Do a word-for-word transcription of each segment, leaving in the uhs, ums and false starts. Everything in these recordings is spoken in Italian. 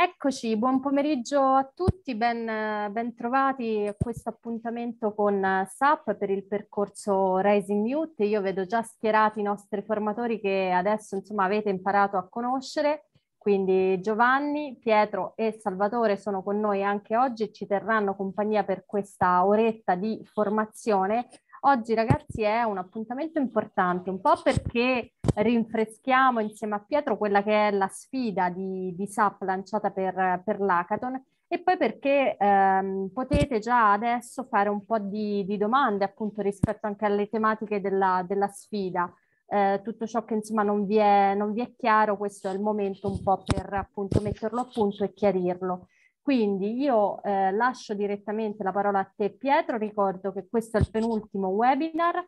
Eccoci, buon pomeriggio a tutti, ben, ben trovati a questo appuntamento con S A P per il percorso Rising Youth. Io vedo già schierati i nostri formatori che adesso insomma avete imparato a conoscere, quindi Giovanni, Pietro e Salvatore sono con noi anche oggi e ci terranno compagnia per questa oretta di formazione. Oggi ragazzi è un appuntamento importante, un po' perché rinfreschiamo insieme a Pietro quella che è la sfida di, di S A P lanciata per, per l'Hackathon e poi perché ehm, potete già adesso fare un po' di, di domande appunto rispetto anche alle tematiche della, della sfida. Eh, tutto ciò che insomma non vi è, non vi è chiaro, questo è il momento un po' per appunto metterlo a punto e chiarirlo. Quindi io eh, lascio direttamente la parola a te Pietro, ricordo che questo è il penultimo webinar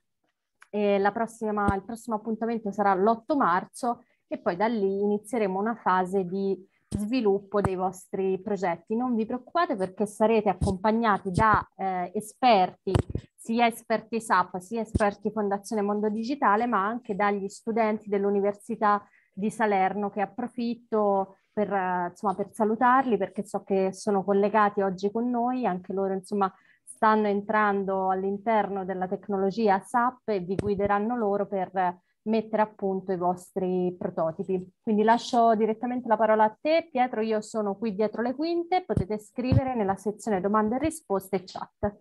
e la prossima, il prossimo appuntamento sarà l'otto marzo e poi da lì inizieremo una fase di sviluppo dei vostri progetti. Non vi preoccupate perché sarete accompagnati da eh, esperti, sia esperti S A P, sia esperti Fondazione Mondo Digitale, ma anche dagli studenti dell'Università di Salerno che approfitto per, eh, insomma, per salutarli perché so che sono collegati oggi con noi, anche loro insomma stanno entrando all'interno della tecnologia S A P e vi guideranno loro per mettere a punto i vostri prototipi. Quindi lascio direttamente la parola a te, Pietro, io sono qui dietro le quinte, potete scrivere nella sezione domande e risposte e chat.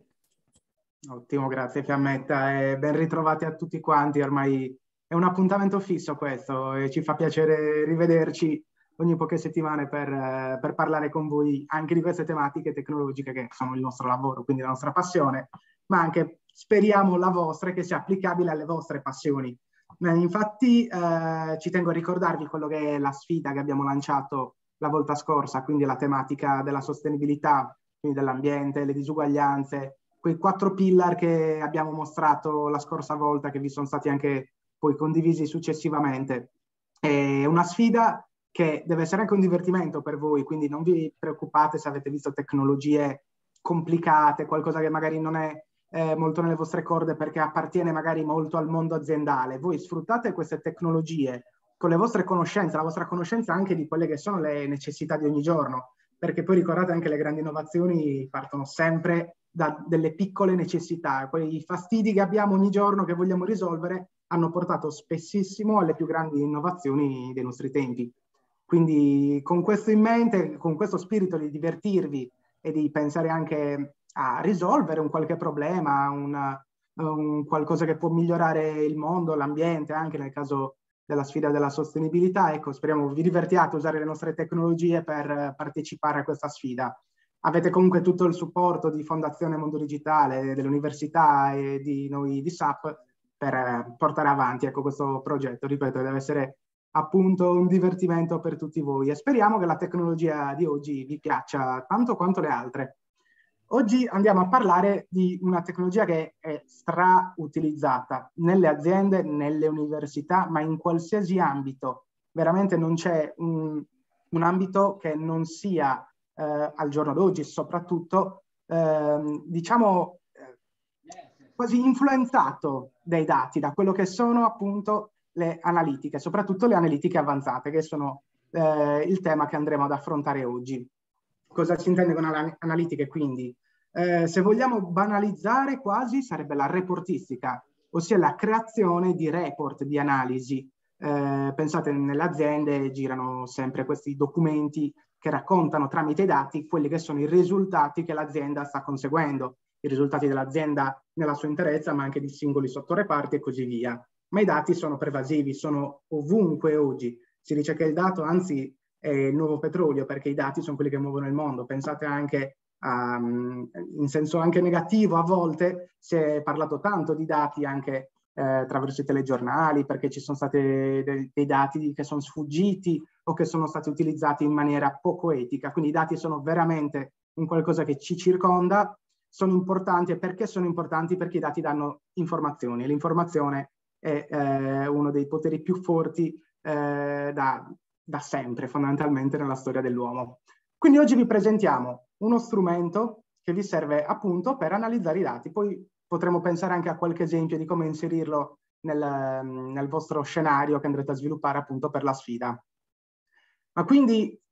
Ottimo, grazie Fiammetta e ben ritrovati a tutti quanti, ormai è un appuntamento fisso questo e ci fa piacere rivederci ogni poche settimane per, eh, per parlare con voi anche di queste tematiche tecnologiche che sono il nostro lavoro, quindi la nostra passione, ma anche speriamo la vostra che sia applicabile alle vostre passioni. Eh, infatti eh, ci tengo a ricordarvi quello che è la sfida che abbiamo lanciato la volta scorsa, quindi la tematica della sostenibilità, quindi dell'ambiente, le disuguaglianze, quei quattro pillar che abbiamo mostrato la scorsa volta, che vi sono stati anche poi condivisi successivamente. È una sfida che deve essere anche un divertimento per voi, quindi non vi preoccupate se avete visto tecnologie complicate, qualcosa che magari non è eh, molto nelle vostre corde perché appartiene magari molto al mondo aziendale. Voi sfruttate queste tecnologie con le vostre conoscenze, la vostra conoscenza anche di quelle che sono le necessità di ogni giorno, perché poi ricordate anche le grandi innovazioni partono sempre da delle piccole necessità, quei fastidi che abbiamo ogni giorno che vogliamo risolvere hanno portato spessissimo alle più grandi innovazioni dei nostri tempi. Quindi con questo in mente, con questo spirito di divertirvi e di pensare anche a risolvere un qualche problema, una, un qualcosa che può migliorare il mondo, l'ambiente, anche nel caso della sfida della sostenibilità, ecco, speriamo vi divertiate a usare le nostre tecnologie per partecipare a questa sfida. Avete comunque tutto il supporto di Fondazione Mondo Digitale, dell'università e di noi di S A P per portare avanti ecco, questo progetto. Ripeto, deve essere appunto un divertimento per tutti voi e speriamo che la tecnologia di oggi vi piaccia tanto quanto le altre. Oggi andiamo a parlare di una tecnologia che è strautilizzata nelle aziende, nelle università, ma in qualsiasi ambito. Veramente non c'è un, un ambito che non sia eh, al giorno d'oggi, soprattutto, eh, diciamo, eh, quasi influenzato dai dati, da quello che sono appunto le analitiche, soprattutto le analitiche avanzate, che sono eh, il tema che andremo ad affrontare oggi. Cosa si intende con anal- analitiche, quindi? Eh, se vogliamo banalizzare quasi, sarebbe la reportistica, ossia la creazione di report, di analisi. Eh, pensate, nelle aziende girano sempre questi documenti che raccontano tramite i dati quelli che sono i risultati che l'azienda sta conseguendo, i risultati dell'azienda nella sua interezza, ma anche di singoli sottoreparti e così via. Ma i dati sono pervasivi, sono ovunque oggi. Si dice che il dato, anzi, è il nuovo petrolio, perché i dati sono quelli che muovono il mondo. Pensate anche a, in senso anche negativo, a volte si è parlato tanto di dati anche eh, attraverso i telegiornali, perché ci sono stati dei, dei dati che sono sfuggiti o che sono stati utilizzati in maniera poco etica. Quindi i dati sono veramente un qualcosa che ci circonda, sono importanti. E perché sono importanti? Perché i dati danno informazioni. L'informazione è eh, uno dei poteri più forti eh, da, da sempre, fondamentalmente, nella storia dell'uomo. Quindi oggi vi presentiamo uno strumento che vi serve appunto per analizzare i dati. Poi potremo pensare anche a qualche esempio di come inserirlo nel, nel vostro scenario che andrete a sviluppare appunto per la sfida. Ma quindi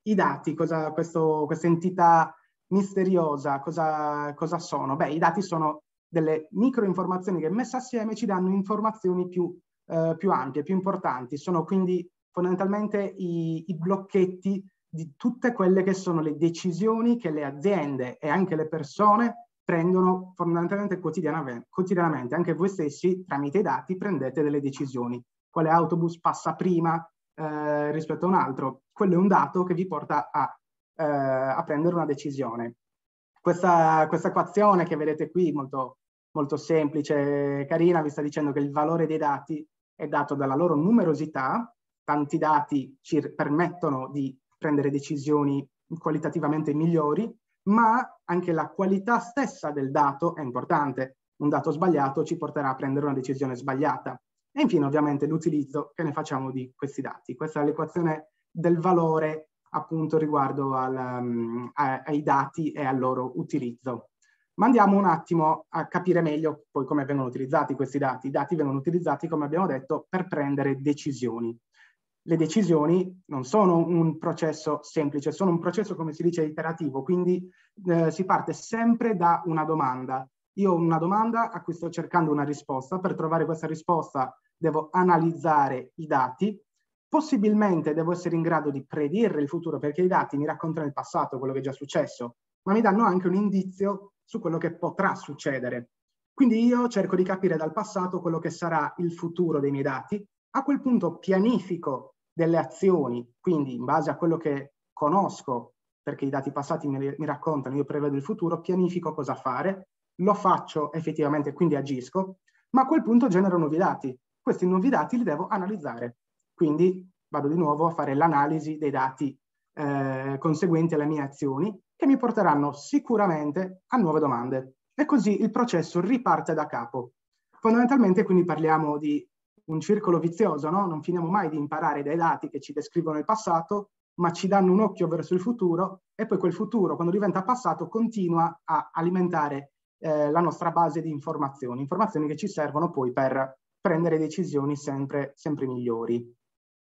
i dati, cosa, questo, questa entità misteriosa, cosa, cosa sono? Beh, i dati sono delle microinformazioni che messe assieme ci danno informazioni più, eh, più ampie, più importanti. Sono quindi fondamentalmente i, i blocchetti di tutte quelle che sono le decisioni che le aziende e anche le persone prendono fondamentalmente quotidianamente, quotidianamente. Anche voi stessi, tramite i dati, prendete delle decisioni. Quale autobus passa prima eh, rispetto a un altro? Quello è un dato che vi porta a, eh, a prendere una decisione. Questa, questa equazione che vedete qui, molto, molto semplice, carina, vi sta dicendo che il valore dei dati è dato dalla loro numerosità. Tanti dati ci permettono di prendere decisioni qualitativamente migliori, ma anche la qualità stessa del dato è importante. Un dato sbagliato ci porterà a prendere una decisione sbagliata. E infine, ovviamente, l'utilizzo che ne facciamo di questi dati. Questa è l'equazione del valore, appunto, riguardo al, um, a, ai dati e al loro utilizzo. Ma andiamo un attimo a capire meglio poi come vengono utilizzati questi dati. I dati vengono utilizzati, come abbiamo detto, per prendere decisioni. Le decisioni non sono un processo semplice, sono un processo, come si dice, iterativo, quindi eh, si parte sempre da una domanda. Io ho una domanda a cui sto cercando una risposta. Per trovare questa risposta devo analizzare i dati. Possibilmente devo essere in grado di predire il futuro, perché i dati mi raccontano il passato, quello che è già successo, ma mi danno anche un indizio su quello che potrà succedere. Quindi io cerco di capire dal passato quello che sarà il futuro dei miei dati. A quel punto pianifico delle azioni, quindi in base a quello che conosco, perché i dati passati mi, mi raccontano, io prevedo il futuro, pianifico cosa fare, lo faccio effettivamente, quindi agisco, ma a quel punto genero nuovi dati. Questi nuovi dati li devo analizzare. Quindi vado di nuovo a fare l'analisi dei dati eh, conseguenti alle mie azioni, che mi porteranno sicuramente a nuove domande. E così il processo riparte da capo. Fondamentalmente quindi parliamo di un circolo vizioso, no? Non finiamo mai di imparare dai dati che ci descrivono il passato, ma ci danno un occhio verso il futuro, e poi quel futuro, quando diventa passato, continua a alimentare eh, la nostra base di informazioni, informazioni che ci servono poi per prendere decisioni sempre, sempre migliori.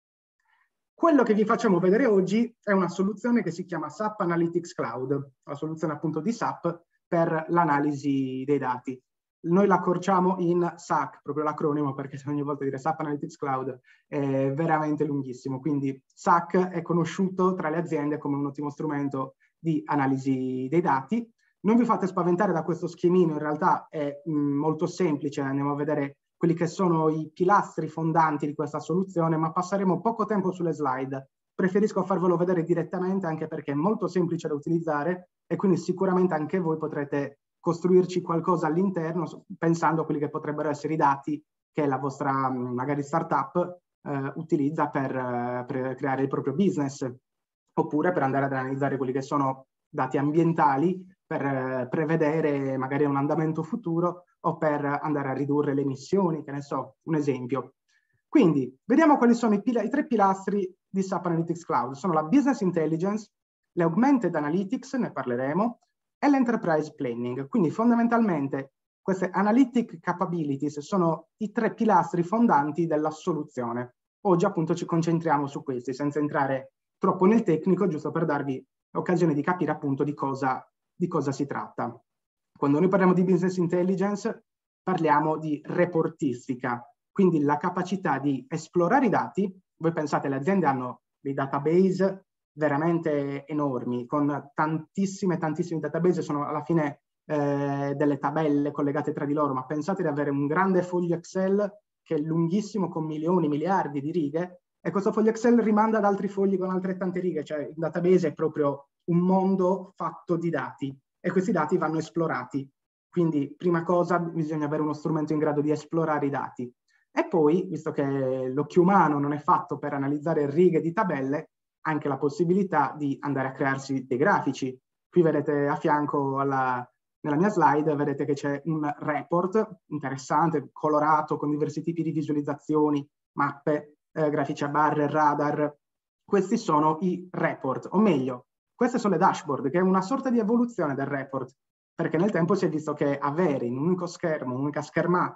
Quello che vi facciamo vedere oggi è una soluzione che si chiama SAP Analytics Cloud, la soluzione appunto di SAP per l'analisi dei dati. Noi la accorciamo in S A C, proprio l'acronimo, perché ogni volta dire SAP Analytics Cloud è veramente lunghissimo. Quindi S A C è conosciuto tra le aziende come un ottimo strumento di analisi dei dati. Non vi fate spaventare da questo schemino, in realtà è mh, molto semplice, andiamo a vedere quelli che sono i pilastri fondanti di questa soluzione, ma passeremo poco tempo sulle slide. Preferisco farvelo vedere direttamente, anche perché è molto semplice da utilizzare e quindi sicuramente anche voi potrete costruirci qualcosa all'interno pensando a quelli che potrebbero essere i dati che la vostra magari startup eh, utilizza per, eh, per creare il proprio business, oppure per andare ad analizzare quelli che sono dati ambientali per eh, prevedere magari un andamento futuro o per andare a ridurre le emissioni, che ne so, un esempio. Quindi vediamo quali sono i, i tre pilastri di SAP Analytics Cloud. Sono la Business Intelligence, l'Augmented Analytics, ne parleremo, e l'Enterprise Planning. Quindi fondamentalmente queste Analytic Capabilities sono i tre pilastri fondanti della soluzione. Oggi appunto ci concentriamo su questi, senza entrare troppo nel tecnico, giusto per darvi l'occasione di capire appunto di cosa, di cosa si tratta. Quando noi parliamo di Business Intelligence parliamo di reportistica, quindi la capacità di esplorare i dati. Voi pensate, le aziende hanno dei database veramente enormi, con tantissime, tantissimi database, sono alla fine eh, delle tabelle collegate tra di loro, ma pensate di avere un grande foglio Excel che è lunghissimo, con milioni, miliardi di righe, e questo foglio Excel rimanda ad altri fogli con altrettante righe, cioè il database è proprio un mondo fatto di dati, e questi dati vanno esplorati. Quindi, prima cosa, bisogna avere uno strumento in grado di esplorare i dati. E poi, visto che l'occhio umano non è fatto per analizzare righe di tabelle, anche la possibilità di andare a crearsi dei grafici. Qui vedete a fianco, alla, nella mia slide, vedete che c'è un report interessante, colorato, con diversi tipi di visualizzazioni, mappe, eh, grafici a barre, radar. Questi sono i report, o meglio, queste sono le dashboard, che è una sorta di evoluzione del report, perché nel tempo si è visto che avere in un unico schermo, un'unica schermata,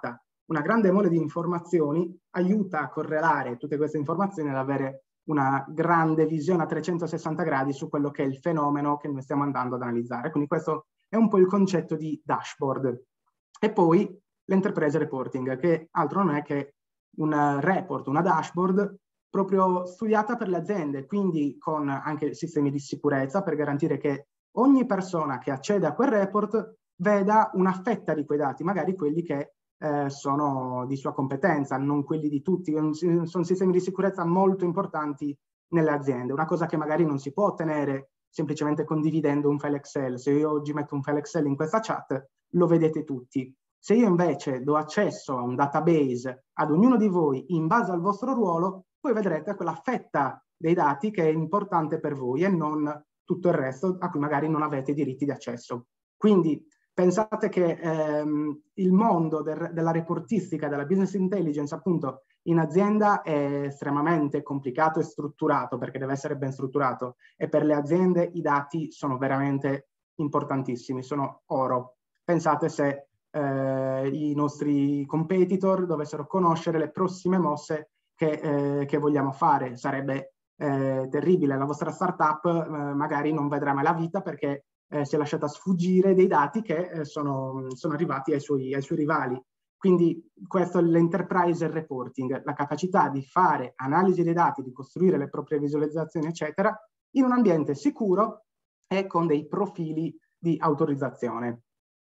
una grande mole di informazioni aiuta a correlare tutte queste informazioni ad avere una grande visione a trecentosessanta gradi su quello che è il fenomeno che noi stiamo andando ad analizzare. Quindi questo è un po' il concetto di dashboard. E poi l'enterprise reporting, che altro non è che un report, una dashboard proprio studiata per le aziende, quindi con anche sistemi di sicurezza per garantire che ogni persona che accede a quel report veda una fetta di quei dati, magari quelli che eh, sono di sua competenza, non quelli di tutti. Sono sistemi di sicurezza molto importanti nelle aziende, una cosa che magari non si può ottenere semplicemente condividendo un file Excel. Se io oggi metto un file Excel in questa chat, lo vedete tutti. Se io invece do accesso a un database ad ognuno di voi in base al vostro ruolo, poi vedrete quella fetta dei dati che è importante per voi e non tutto il resto a cui magari non avete diritti di accesso. Quindi pensate che ehm, il mondo del, della reportistica, della business intelligence, appunto, in azienda è estremamente complicato e strutturato, perché deve essere ben strutturato, e per le aziende i dati sono veramente importantissimi, sono oro. Pensate se eh, i nostri competitor dovessero conoscere le prossime mosse che, eh, che vogliamo fare. Sarebbe eh, terribile, la vostra startup eh, magari non vedrà mai la vita perché Eh, si è lasciata sfuggire dei dati che eh, sono, sono arrivati ai suoi, ai suoi rivali. Quindi questo è l'enterprise reporting, la capacità di fare analisi dei dati, di costruire le proprie visualizzazioni, eccetera, in un ambiente sicuro e con dei profili di autorizzazione.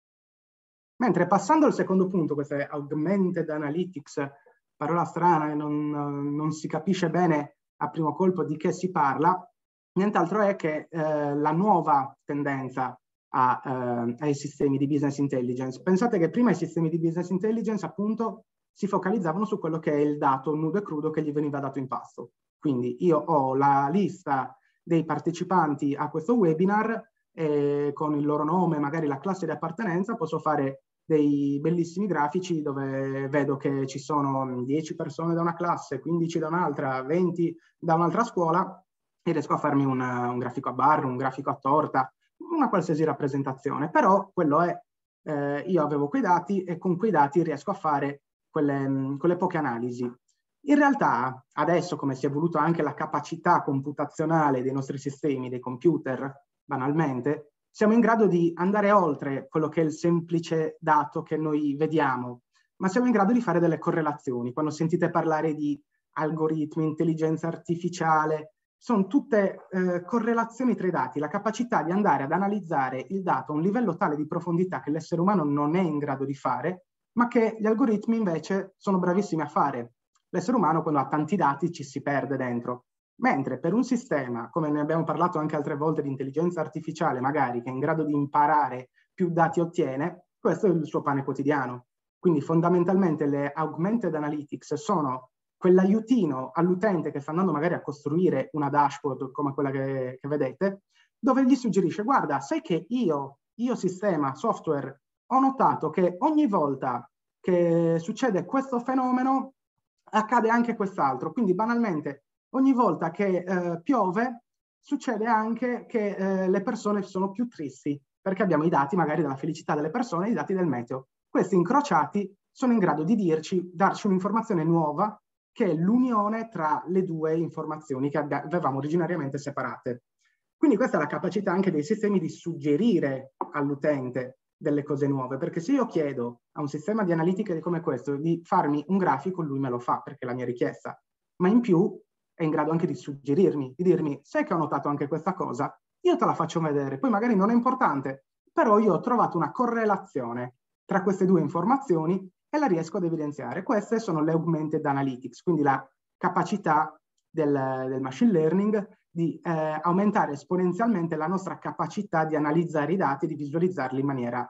Mentre passando al secondo punto, questo è augmented analytics, parola strana e non, non si capisce bene a primo colpo di che si parla, nient'altro è che eh, la nuova tendenza a, eh, ai sistemi di business intelligence. Pensate che prima i sistemi di business intelligence appunto si focalizzavano su quello che è il dato nudo e crudo che gli veniva dato in pasto. Quindi io ho la lista dei partecipanti a questo webinar e con il loro nome, magari la classe di appartenenza, posso fare dei bellissimi grafici dove vedo che ci sono dieci persone da una classe, quindici da un'altra, venti da un'altra scuola, e riesco a farmi una, un grafico a barre, un grafico a torta, una qualsiasi rappresentazione. Però quello è, eh, io avevo quei dati e con quei dati riesco a fare quelle, quelle poche analisi. In realtà, adesso, come si è evoluta anche la capacità computazionale dei nostri sistemi, dei computer, banalmente, siamo in grado di andare oltre quello che è il semplice dato che noi vediamo, ma siamo in grado di fare delle correlazioni. Quando sentite parlare di algoritmi, intelligenza artificiale, sono tutte eh, correlazioni tra i dati, la capacità di andare ad analizzare il dato a un livello tale di profondità che l'essere umano non è in grado di fare, ma che gli algoritmi invece sono bravissimi a fare. L'essere umano, quando ha tanti dati, ci si perde dentro. Mentre per un sistema, come ne abbiamo parlato anche altre volte, di intelligenza artificiale, magari, che è in grado di imparare, più dati ottiene, questo è il suo pane quotidiano. Quindi fondamentalmente le augmented analytics sono quell'aiutino all'utente che sta andando magari a costruire una dashboard come quella che, che vedete, dove gli suggerisce: guarda, sai che io, io sistema, software, ho notato che ogni volta che succede questo fenomeno accade anche quest'altro. Quindi banalmente ogni volta che eh, piove succede anche che eh, le persone sono più tristi, perché abbiamo i dati magari della felicità delle persone e i dati del meteo. Questi incrociati sono in grado di dirci, darci un'informazione nuova, che è l'unione tra le due informazioni che avevamo originariamente separate. Quindi questa è la capacità anche dei sistemi di suggerire all'utente delle cose nuove, perché se io chiedo a un sistema di analitica come questo di farmi un grafico, lui me lo fa perché è la mia richiesta, ma in più è in grado anche di suggerirmi, di dirmi: sai che ho notato anche questa cosa? Io te la faccio vedere, poi magari non è importante, però io ho trovato una correlazione tra queste due informazioni e la riesco ad evidenziare. Queste sono le augmented analytics, quindi la capacità del, del machine learning di eh, aumentare esponenzialmente la nostra capacità di analizzare i dati e di visualizzarli in maniera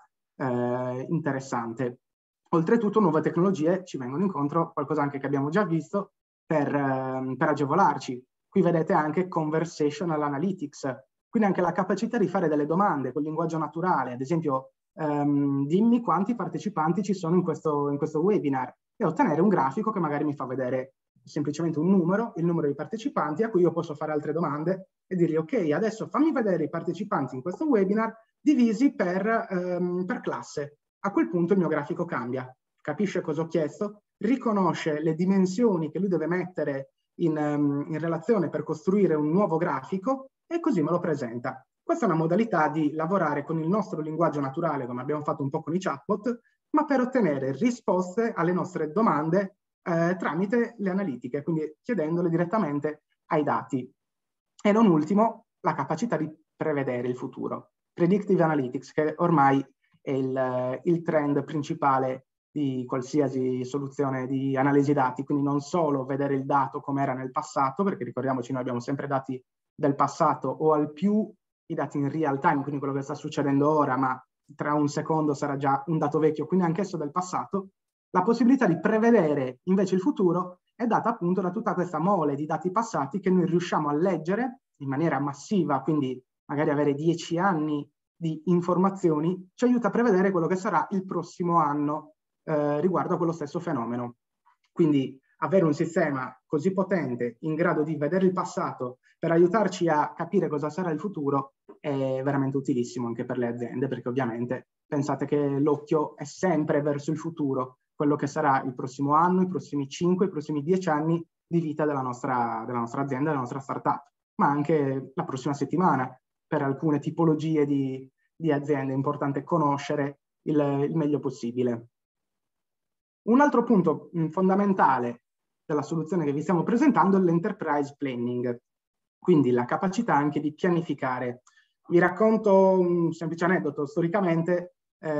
eh, interessante. Oltretutto nuove tecnologie ci vengono incontro, qualcosa anche che abbiamo già visto, per, eh, per agevolarci. Qui vedete anche conversational analytics, quindi anche la capacità di fare delle domande con linguaggio naturale, ad esempio Um, dimmi quanti partecipanti ci sono in questo, in questo webinar, e ottenere un grafico che magari mi fa vedere semplicemente un numero, il numero di partecipanti, a cui io posso fare altre domande e dire: ok, adesso fammi vedere i partecipanti in questo webinar divisi per, um, per classe. A quel punto il mio grafico cambia. capisce cosa ho chiesto, riconosce le dimensioni che lui deve mettere in, um, in relazione per costruire un nuovo grafico e così me lo presenta. Questa è una modalità di lavorare con il nostro linguaggio naturale, come abbiamo fatto un po' con i chatbot, ma per ottenere risposte alle nostre domande eh, tramite le analitiche, quindi chiedendole direttamente ai dati. E non ultimo, la capacità di prevedere il futuro. Predictive Analytics, che ormai è il, il trend principale di qualsiasi soluzione di analisi dati, quindi non solo vedere il dato come era nel passato, perché ricordiamoci noi abbiamo sempre dati del passato o al più i dati in real time, quindi quello che sta succedendo ora, ma tra un secondo sarà già un dato vecchio, quindi anch'esso del passato. La possibilità di prevedere invece il futuro è data appunto da tutta questa mole di dati passati che noi riusciamo a leggere in maniera massiva, quindi magari avere dieci anni di informazioni ci aiuta a prevedere quello che sarà il prossimo anno eh, riguardo a quello stesso fenomeno. Quindi avere un sistema così potente in grado di vedere il passato per aiutarci a capire cosa sarà il futuro è veramente utilissimo anche per le aziende, perché ovviamente pensate che l'occhio è sempre verso il futuro, quello che sarà il prossimo anno, i prossimi cinque, i prossimi dieci anni di vita della nostra, della nostra azienda, della nostra startup, ma anche la prossima settimana. Per alcune tipologie di, di aziende è importante conoscere il, il meglio possibile. Un altro punto mh, fondamentale della soluzione che vi stiamo presentando è l'enterprise planning, quindi la capacità anche di pianificare. Vi racconto un semplice aneddoto. Storicamente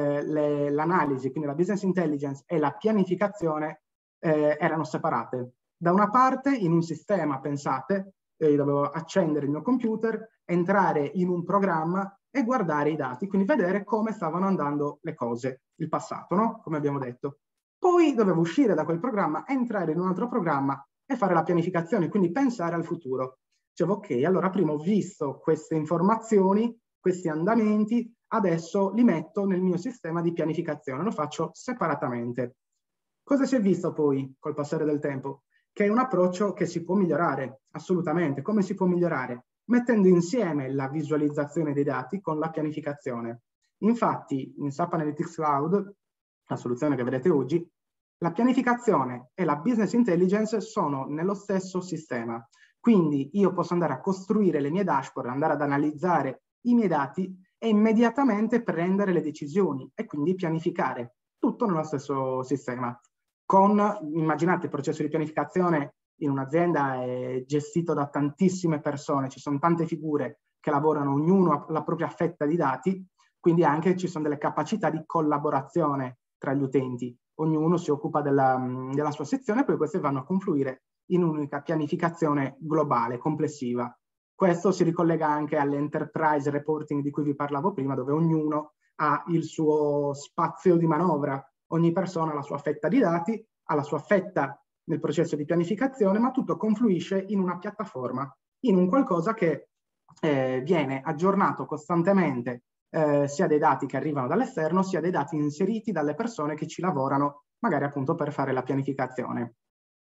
eh, l'analisi, quindi la business intelligence e la pianificazione eh, erano separate. Da una parte in un sistema, pensate, eh, io dovevo accendere il mio computer, entrare in un programma e guardare i dati, quindi vedere come stavano andando le cose, il passato, no? Come abbiamo detto. Poi dovevo uscire da quel programma, entrare in un altro programma e fare la pianificazione, quindi pensare al futuro. Dicevo, ok, allora prima ho visto queste informazioni, questi andamenti, adesso li metto nel mio sistema di pianificazione, lo faccio separatamente. Cosa si è visto poi col passare del tempo? Che è un approccio che si può migliorare, assolutamente. Come si può migliorare? Mettendo insieme la visualizzazione dei dati con la pianificazione. Infatti, in S A P Analytics Cloud, la soluzione che vedete oggi, la pianificazione e la business intelligence sono nello stesso sistema. Quindi io posso andare a costruire le mie dashboard, andare ad analizzare i miei dati e immediatamente prendere le decisioni e quindi pianificare tutto nello stesso sistema. Con, immaginate, il processo di pianificazione in un'azienda è gestito da tantissime persone, ci sono tante figure che lavorano, ognuno ha la propria fetta di dati, quindi anche ci sono delle capacità di collaborazione tra gli utenti. Ognuno si occupa della, della sua sezione e poi queste vanno a confluire in un'unica pianificazione globale, complessiva. Questo si ricollega anche all'enterprise reporting di cui vi parlavo prima, dove ognuno ha il suo spazio di manovra, ogni persona ha la sua fetta di dati, ha la sua fetta nel processo di pianificazione, ma tutto confluisce in una piattaforma, in un qualcosa che eh, viene aggiornato costantemente, eh, sia dei dati che arrivano dall'esterno, sia dei dati inseriti dalle persone che ci lavorano, magari appunto per fare la pianificazione.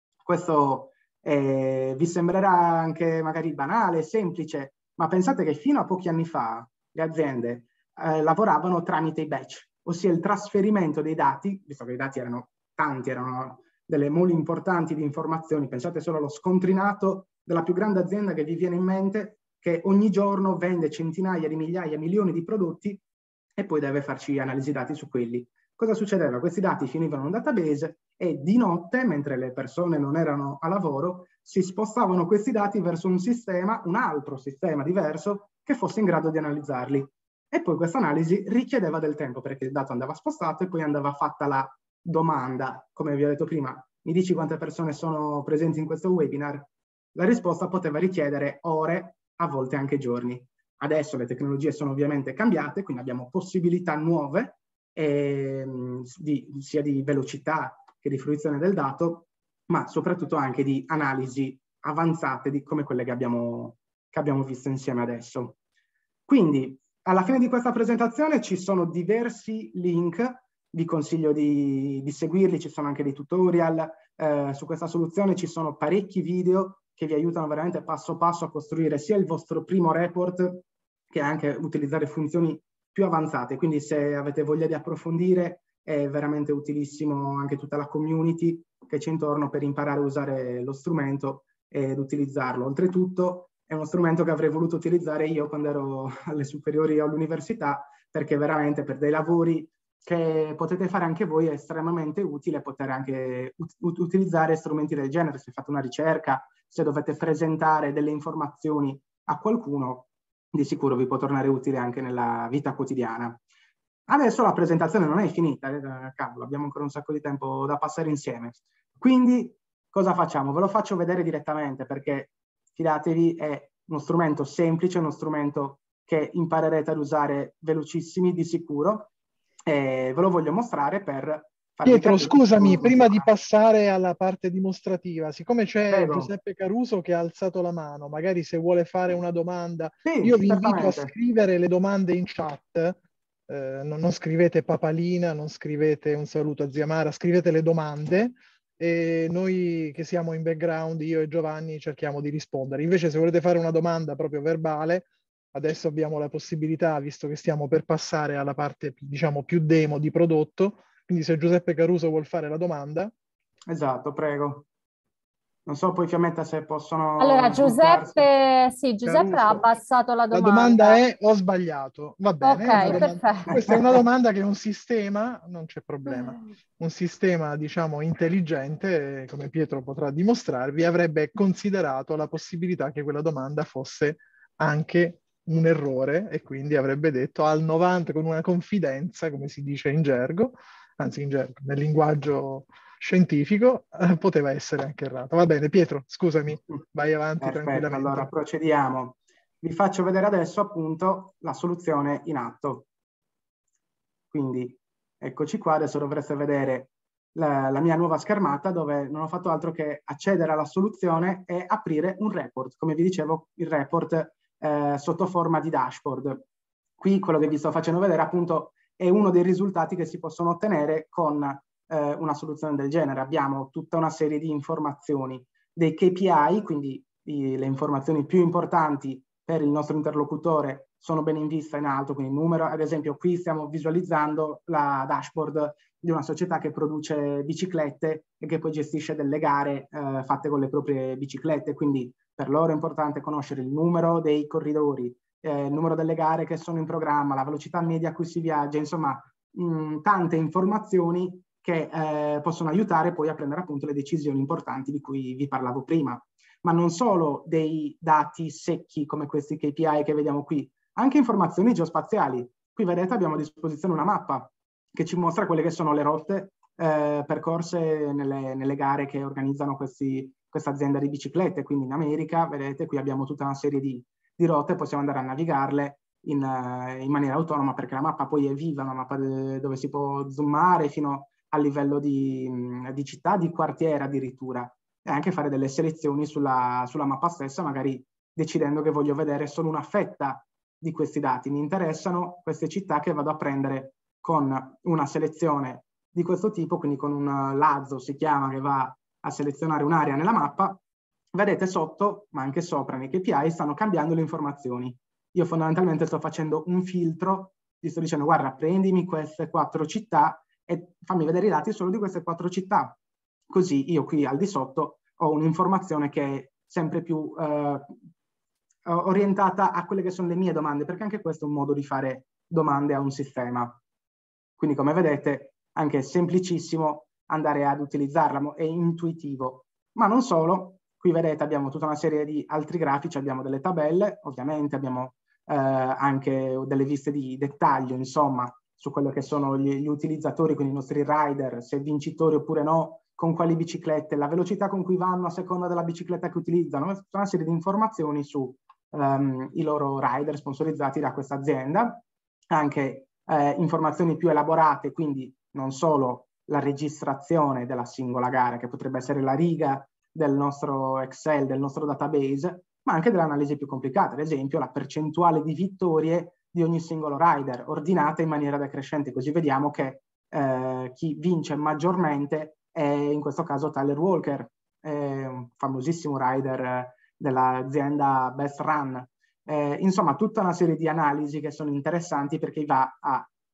Questo eh, vi sembrerà anche magari banale, semplice, ma pensate che fino a pochi anni fa le aziende eh, lavoravano tramite i batch, ossia il trasferimento dei dati, visto che i dati erano tanti, erano delle mole importanti di informazioni. Pensate solo allo scontrinato della più grande azienda che vi viene in mente, che ogni giorno vende centinaia di migliaia, milioni di prodotti e poi deve farci analisi dati su quelli. Cosa succedeva? Questi dati finivano in un database e di notte, mentre le persone non erano a lavoro, si spostavano questi dati verso un sistema, un altro sistema diverso, che fosse in grado di analizzarli. E poi questa analisi richiedeva del tempo, perché il dato andava spostato e poi andava fatta la domanda. Come vi ho detto prima, mi dici quante persone sono presenti in questo webinar? La risposta poteva richiedere ore, a volte anche giorni. Adesso le tecnologie sono ovviamente cambiate, quindi abbiamo possibilità nuove, eh, di, sia di velocità che di fruizione del dato, ma soprattutto anche di analisi avanzate di, come quelle che abbiamo, che abbiamo visto insieme adesso. Quindi, alla fine di questa presentazione ci sono diversi link, vi consiglio di, di seguirli, ci sono anche dei tutorial, eh, su questa soluzione ci sono parecchi video che vi aiutano veramente passo passo a costruire sia il vostro primo report che anche utilizzare funzioni più avanzate. Quindi se avete voglia di approfondire è veramente utilissimo anche tutta la community che c'è intorno per imparare a usare lo strumento ed utilizzarlo. Oltretutto è uno strumento che avrei voluto utilizzare io quando ero alle superiori o all'università, perché veramente per dei lavori che potete fare anche voi è estremamente utile poter anche ut- utilizzare strumenti del genere. Se fate una ricerca, se dovete presentare delle informazioni a qualcuno, di sicuro vi può tornare utile anche nella vita quotidiana. Adesso la presentazione non è finita, eh, cavolo, abbiamo ancora un sacco di tempo da passare insieme. Quindi cosa facciamo? Ve lo faccio vedere direttamente perché, fidatevi, è uno strumento semplice, uno strumento che imparerete ad usare velocissimi di sicuro, e ve lo voglio mostrare per farvi Pietro, capire scusami, come prima di funziona. passare alla parte dimostrativa, siccome c'è Prego. Giuseppe Caruso che ha alzato la mano, magari se vuole fare una domanda, Sì, io vi invito a certamente. scrivere le domande in chat, eh, non, non scrivete papalina, non scrivete un saluto a zia Mara, scrivete le domande e noi che siamo in background, io e Giovanni, cerchiamo di rispondere. Invece se volete fare una domanda proprio verbale, adesso abbiamo la possibilità, visto che stiamo per passare alla parte, diciamo, più demo di prodotto. Quindi se Giuseppe Caruso vuol fare la domanda. Esatto, prego. Non so poi Fiammetta se possono... Allora Giuseppe, sì, Giuseppe ha abbassato la La domanda. domanda è: ho sbagliato. Va bene. Ok, È una domanda... perfetto. Questa è una domanda che un sistema, non c'è problema, un sistema diciamo intelligente, come Pietro potrà dimostrarvi, avrebbe considerato la possibilità che quella domanda fosse anche un errore e quindi avrebbe detto al novanta con una confidenza, come si dice in gergo, anzi in gergo, nel linguaggio scientifico, eh, poteva essere anche errato. Va bene, Pietro, scusami, vai avanti Perfetto, tranquillamente. allora procediamo. Vi faccio vedere adesso appunto la soluzione in atto. Quindi eccoci qua, adesso dovreste vedere la, la mia nuova schermata dove non ho fatto altro che accedere alla soluzione e aprire un report. Come vi dicevo, il report eh, sotto forma di dashboard. Qui quello che vi sto facendo vedere appunto è uno dei risultati che si possono ottenere con eh, una soluzione del genere. Abbiamo tutta una serie di informazioni, dei K P I, quindi i, le informazioni più importanti per il nostro interlocutore sono ben in vista in alto, quindi il numero, ad esempio qui stiamo visualizzando la dashboard di una società che produce biciclette e che poi gestisce delle gare eh, fatte con le proprie biciclette, quindi per loro è importante conoscere il numero dei corridori, eh, il numero delle gare che sono in programma, la velocità media a cui si viaggia, insomma mh, tante informazioni che eh, possono aiutare poi a prendere appunto le decisioni importanti di cui vi parlavo prima. Ma non solo dei dati secchi come questi K P I che vediamo qui, anche informazioni geospaziali. Qui vedete abbiamo a disposizione una mappa che ci mostra quelle che sono le rotte eh, percorse nelle, nelle gare che organizzano questi, questa azienda di biciclette. Quindi in America, vedete, qui abbiamo tutta una serie di, di rotte, possiamo andare a navigarle in, uh, in maniera autonoma perché la mappa poi è viva, una mappa de, dove si può zoomare fino a livello di, di città, di quartiere addirittura, e anche fare delle selezioni sulla, sulla mappa stessa, magari decidendo che voglio vedere solo una fetta di questi dati. Mi interessano queste città che vado a prendere con una selezione di questo tipo, quindi con un lazzo si chiama, che va a selezionare un'area nella mappa. Vedete sotto, ma anche sopra nei K P I, stanno cambiando le informazioni. Io fondamentalmente sto facendo un filtro, ti sto dicendo guarda, prendimi queste quattro città e fammi vedere i dati solo di queste quattro città. Così io qui al di sotto ho un'informazione che è sempre più eh, orientata a quelle che sono le mie domande, perché anche questo è un modo di fare domande a un sistema. Quindi come vedete anche è semplicissimo andare ad utilizzarla, è intuitivo. Ma non solo, qui vedete abbiamo tutta una serie di altri grafici, abbiamo delle tabelle, ovviamente abbiamo eh, anche delle viste di dettaglio, insomma, su quello che sono gli, gli utilizzatori, quindi i nostri rider, se vincitori oppure no, con quali biciclette, la velocità con cui vanno a seconda della bicicletta che utilizzano, tutta una serie di informazioni su um, i loro rider sponsorizzati da questa azienda, anche eh, informazioni più elaborate, quindi non solo la registrazione della singola gara, che potrebbe essere la riga del nostro Excel, del nostro database, ma anche delle analisi più complicate, ad esempio la percentuale di vittorie di ogni singolo rider, ordinata in maniera decrescente, così vediamo che eh, chi vince maggiormente è in questo caso Tyler Walker, eh, un famosissimo rider eh, dell'azienda Best Run. Eh, insomma, tutta una serie di analisi che sono interessanti perché va a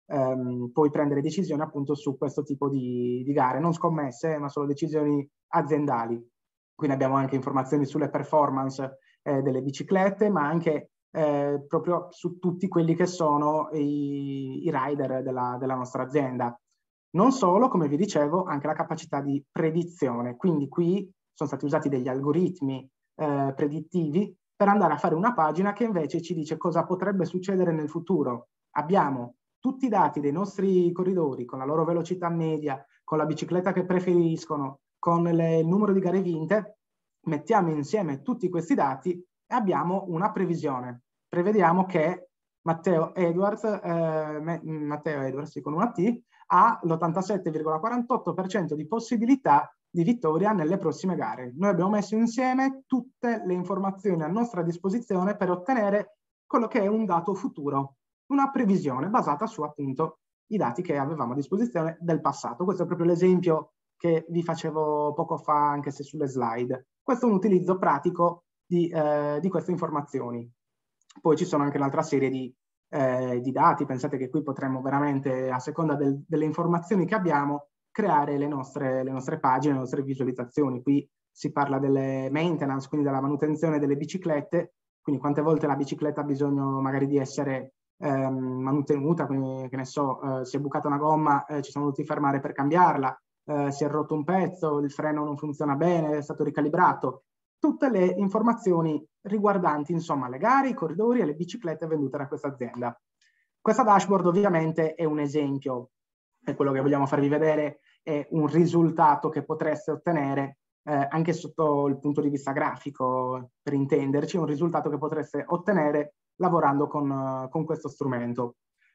ehm, poi prendere decisioni appunto su questo tipo di, di gare, non scommesse, ma solo decisioni aziendali. Quindi abbiamo anche informazioni sulle performance eh, delle biciclette, ma anche eh, proprio su tutti quelli che sono i, i rider della, della nostra azienda. Non solo, come vi dicevo, anche la capacità di predizione. Quindi qui sono stati usati degli algoritmi eh, predittivi per andare a fare una pagina che invece ci dice cosa potrebbe succedere nel futuro. Abbiamo tutti i dati dei nostri corridori con la loro velocità media, con la bicicletta che preferiscono, con le, il numero di gare vinte, mettiamo insieme tutti questi dati e abbiamo una previsione. Prevediamo che Matteo Edwards, eh, Matteo Edwards con una T, ha l'ottantasette virgola quarantotto per cento di possibilità di vittoria nelle prossime gare. Noi abbiamo messo insieme tutte le informazioni a nostra disposizione per ottenere quello che è un dato futuro, una previsione basata su appunto i dati che avevamo a disposizione del passato. Questo è proprio l'esempio che vi facevo poco fa anche se sulle slide. Questo è un utilizzo pratico di, eh, di queste informazioni. Poi ci sono anche un'altra serie di, eh, di dati, pensate che qui potremmo veramente, a seconda del, delle informazioni che abbiamo, creare le nostre, le nostre pagine, le nostre visualizzazioni. Qui si parla delle maintenance, quindi della manutenzione delle biciclette, quindi quante volte la bicicletta ha bisogno magari di essere ehm, manutenuta, quindi che ne so, eh, si è bucata una gomma, eh, ci siamo dovuti fermare per cambiarla, eh, si è rotto un pezzo, il freno non funziona bene, è stato ricalibrato. Tutte le informazioni riguardanti, insomma, le gare, i corridori e le biciclette vendute da questa azienda. Questa dashboard ovviamente è un esempio, e quello che vogliamo farvi vedere è un risultato che potreste ottenere eh, anche sotto il punto di vista grafico, per intenderci, un risultato che potreste ottenere lavorando con, uh, con questo strumento.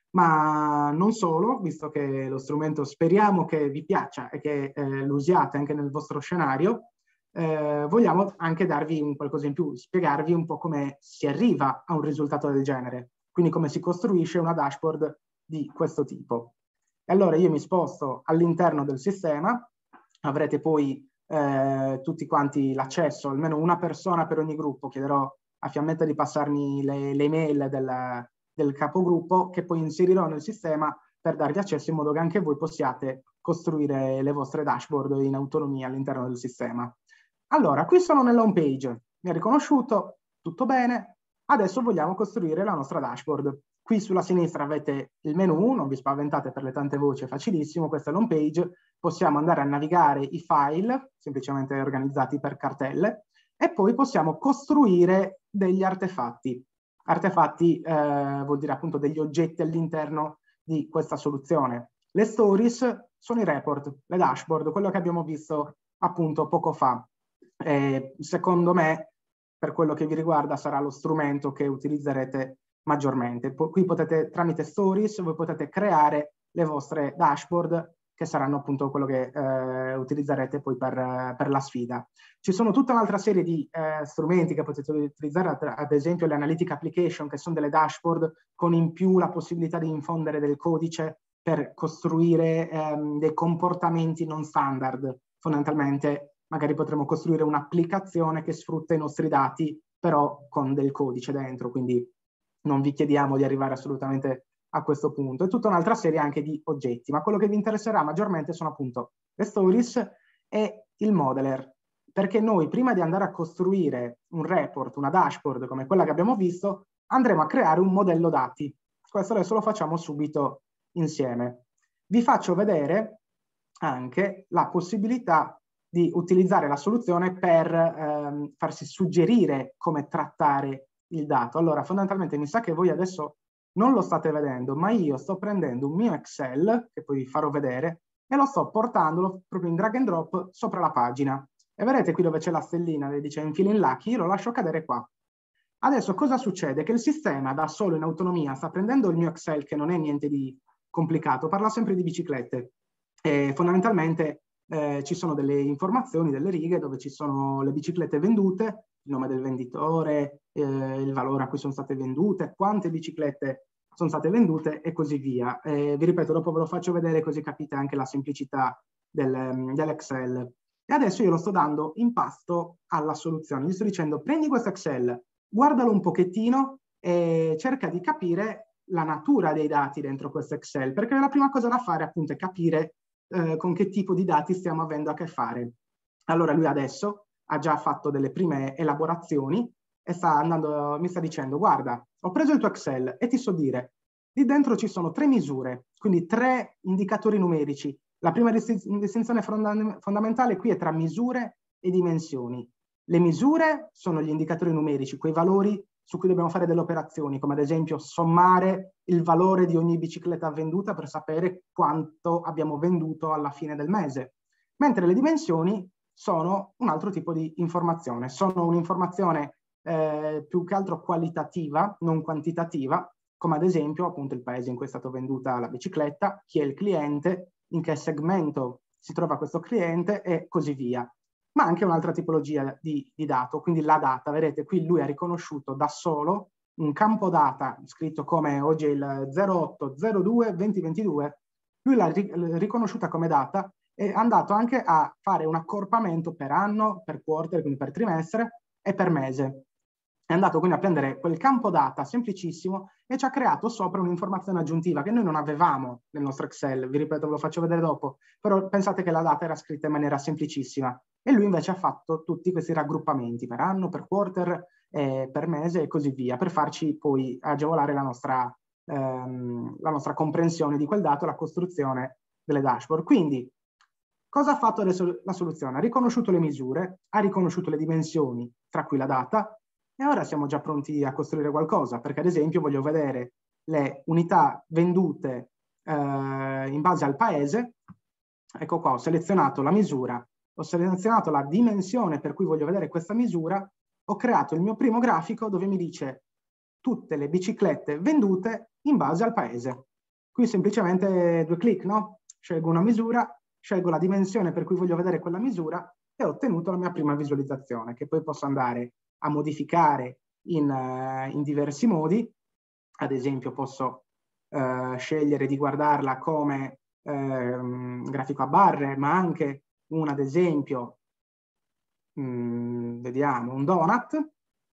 Ma non solo, visto che lo strumento speriamo che vi piaccia e che eh, lo usiate anche nel vostro scenario, eh, vogliamo anche darvi un qualcosa in più, spiegarvi un po' come si arriva a un risultato del genere, quindi come si costruisce una dashboard di questo tipo. E allora io mi sposto all'interno del sistema, avrete poi eh, tutti quanti l'accesso, almeno una persona per ogni gruppo, chiederò a Fiammetta di passarmi le, le email del, del capogruppo che poi inserirò nel sistema per darvi accesso in modo che anche voi possiate costruire le vostre dashboard in autonomia all'interno del sistema. Allora, qui sono nella home page, mi ha riconosciuto, tutto bene, adesso vogliamo costruire la nostra dashboard. Qui sulla sinistra avete il menu, non vi spaventate per le tante voci, è facilissimo, questa è l'home page, possiamo andare a navigare i file, semplicemente organizzati per cartelle, e poi possiamo costruire degli artefatti. Artefatti eh, vuol dire appunto degli oggetti all'interno di questa soluzione. Le stories sono i report, le dashboard, quello che abbiamo visto appunto poco fa. Eh, secondo me, per quello che vi riguarda, sarà lo strumento che utilizzerete maggiormente. Po- qui potete, tramite stories, voi potete creare le vostre dashboard che saranno appunto quello che eh, utilizzerete poi per, per la sfida. Ci sono tutta un'altra serie di eh, strumenti che potete utilizzare, ad esempio le Analytic Application, che sono delle dashboard con in più la possibilità di infondere del codice per costruire ehm, dei comportamenti non standard. Fondamentalmente magari potremo costruire un'applicazione che sfrutta i nostri dati, però con del codice dentro, quindi non vi chiediamo di arrivare assolutamente a questo punto. È tutta un'altra serie anche di oggetti, ma quello che vi interesserà maggiormente sono appunto le stories e il modeler, perché noi prima di andare a costruire un report, una dashboard come quella che abbiamo visto, andremo a creare un modello dati. Questo adesso lo facciamo subito insieme. Vi faccio vedere anche la possibilità di utilizzare la soluzione per ehm, farsi suggerire come trattare il dato. Allora, fondamentalmente mi sa che voi adesso non lo state vedendo, ma io sto prendendo un mio Excel, che poi vi farò vedere, e lo sto portandolo proprio in drag and drop sopra la pagina. E vedete qui dove c'è la stellina, che dice Infile in Lucky, io lo lascio cadere qua. Adesso cosa succede? Che il sistema da solo in autonomia sta prendendo il mio Excel, che non è niente di complicato, parla sempre di biciclette. E fondamentalmente eh, ci sono delle informazioni, delle righe dove ci sono le biciclette vendute, il nome del venditore, eh, il valore a cui sono state vendute, quante biciclette sono state vendute e così via. Eh, vi ripeto, dopo ve lo faccio vedere così capite anche la semplicità del, dell'Excel. E adesso io lo sto dando in pasto alla soluzione. Gli sto dicendo, prendi questo Excel, guardalo un pochettino e cerca di capire la natura dei dati dentro questo Excel, perché la prima cosa da fare appunto è capire eh, con che tipo di dati stiamo avendo a che fare. Allora lui adesso ha già fatto delle prime elaborazioni e sta andando, mi sta dicendo: guarda, ho preso il tuo Excel e ti so dire, lì dentro ci sono tre misure, quindi tre indicatori numerici. La prima distinzione fonda- fondamentale qui è tra misure e dimensioni. Le misure sono gli indicatori numerici, quei valori su cui dobbiamo fare delle operazioni, come ad esempio sommare il valore di ogni bicicletta venduta per sapere quanto abbiamo venduto alla fine del mese. Mentre le dimensioni sono un altro tipo di informazione, sono un'informazione eh, più che altro qualitativa, non quantitativa, come ad esempio appunto il paese in cui è stata venduta la bicicletta, chi è il cliente, in che segmento si trova questo cliente e così via. Ma anche un'altra tipologia di, di dato, quindi la data. Vedete, qui lui ha riconosciuto da solo un campo data scritto come oggi è il zero otto zero due venti ventidue, lui l'ha riconosciuta come data e è andato anche a fare un accorpamento per anno, per quarter, quindi per trimestre e per mese. È andato quindi a prendere quel campo data semplicissimo e ci ha creato sopra un'informazione aggiuntiva che noi non avevamo nel nostro Excel. Vi ripeto, ve lo faccio vedere dopo, però pensate che la data era scritta in maniera semplicissima e lui invece ha fatto tutti questi raggruppamenti per anno, per quarter, eh, per mese e così via, per farci poi agevolare la nostra, ehm, la nostra comprensione di quel dato, la costruzione delle dashboard. Quindi cosa ha fatto adesso la soluzione? Ha riconosciuto le misure, ha riconosciuto le dimensioni, tra cui la data, e ora siamo già pronti a costruire qualcosa, perché ad esempio voglio vedere le unità vendute eh, in base al paese. Ecco qua, ho selezionato la misura, ho selezionato la dimensione per cui voglio vedere questa misura, ho creato il mio primo grafico dove mi dice tutte le biciclette vendute in base al paese. Qui semplicemente due clic, no? Scelgo una misura, scelgo la dimensione per cui voglio vedere quella misura e ho ottenuto la mia prima visualizzazione, che poi posso andare a modificare in, uh, in diversi modi. Ad esempio posso uh, scegliere di guardarla come uh, grafico a barre, ma anche un, ad esempio, mh, vediamo, un donut,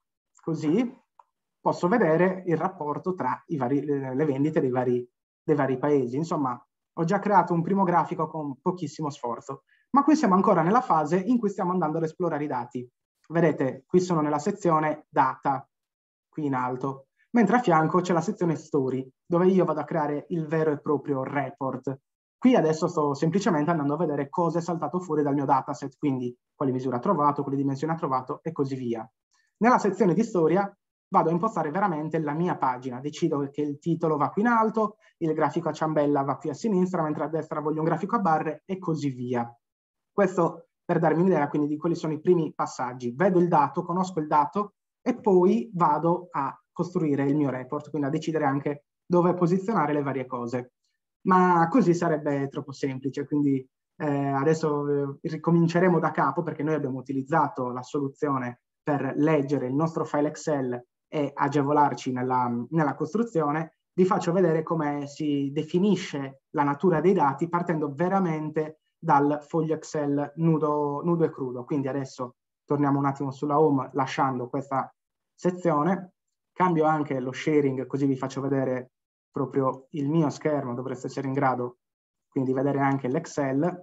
così posso vedere il rapporto tra i vari, le vendite dei vari, dei vari paesi. Insomma, ho già creato un primo grafico con pochissimo sforzo, ma qui siamo ancora nella fase in cui stiamo andando ad esplorare i dati. Vedete, qui sono nella sezione data, qui in alto, mentre a fianco c'è la sezione story, dove io vado a creare il vero e proprio report. Qui adesso sto semplicemente andando a vedere cosa è saltato fuori dal mio dataset, quindi quali misure ha trovato, quali dimensioni ha trovato e così via. Nella sezione di storia vado a impostare veramente la mia pagina, decido che il titolo va qui in alto, il grafico a ciambella va qui a sinistra, mentre a destra voglio un grafico a barre e così via. Questo per darmi un'idea quindi di quali sono i primi passaggi. Vedo il dato, conosco il dato e poi vado a costruire il mio report, quindi a decidere anche dove posizionare le varie cose. Ma così sarebbe troppo semplice, quindi eh, adesso eh, ricominceremo da capo perché noi abbiamo utilizzato la soluzione per leggere il nostro file Excel e agevolarci nella, nella costruzione. Vi faccio vedere come si definisce la natura dei dati partendo veramente dal foglio Excel nudo, nudo e crudo. Quindi adesso torniamo un attimo sulla home lasciando questa sezione, cambio anche lo sharing così vi faccio vedere proprio il mio schermo, dovreste essere in grado quindi di vedere anche l'Excel.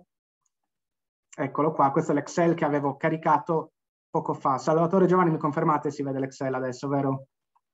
Eccolo qua, questo è l'Excel che avevo caricato poco fa. Salvatore, Giovanni, mi confermate si vede l'Excel adesso, vero?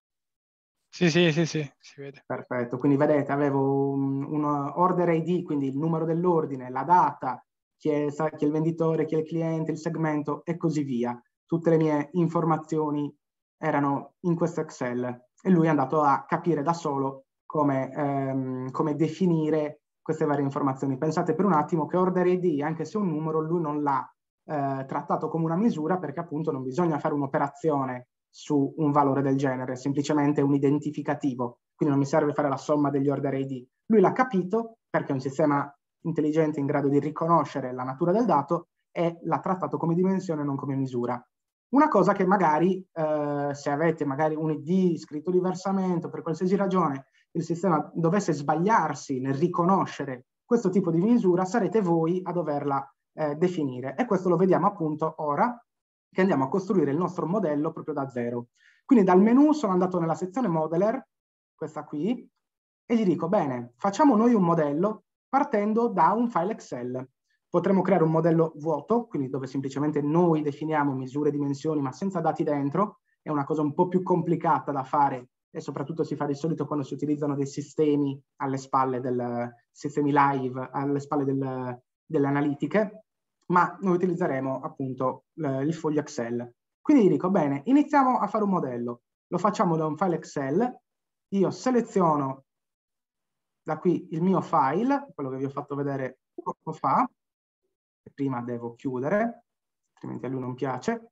Sì, sì, sì, sì, si vede. Perfetto, quindi vedete avevo un, un order I D, quindi il numero dell'ordine, la data, chi è, chi è il venditore, chi è il cliente, il segmento e così via. Tutte le mie informazioni erano in questo Excel e lui è andato a capire da solo come, ehm, come definire queste varie informazioni. Pensate per un attimo che order I D, anche se è un numero, lui non l'ha eh, trattato come una misura perché appunto non bisogna fare un'operazione su un valore del genere, semplicemente un identificativo, quindi non mi serve fare la somma degli order I D. Lui l'ha capito perché è un sistema intelligente in grado di riconoscere la natura del dato e l'ha trattato come dimensione, non come misura. Una cosa che magari, eh, se avete magari un I D scritto diversamente, per qualsiasi ragione, il sistema dovesse sbagliarsi nel riconoscere questo tipo di misura, sarete voi a doverla eh, definire. E questo lo vediamo appunto ora, che andiamo a costruire il nostro modello proprio da zero. Quindi dal menu sono andato nella sezione Modeler, questa qui, e gli dico, bene, facciamo noi un modello partendo da un file Excel. Potremmo creare un modello vuoto, quindi dove semplicemente noi definiamo misure e dimensioni, ma senza dati dentro. È una cosa un po' più complicata da fare e soprattutto si fa di solito quando si utilizzano dei sistemi alle spalle del sistemi live, alle spalle del, delle analitiche, ma noi utilizzeremo appunto il foglio Excel. Quindi dico, bene, iniziamo a fare un modello. Lo facciamo da un file Excel, io seleziono da qui il mio file, quello che vi ho fatto vedere poco fa, che prima devo chiudere, altrimenti a lui non piace.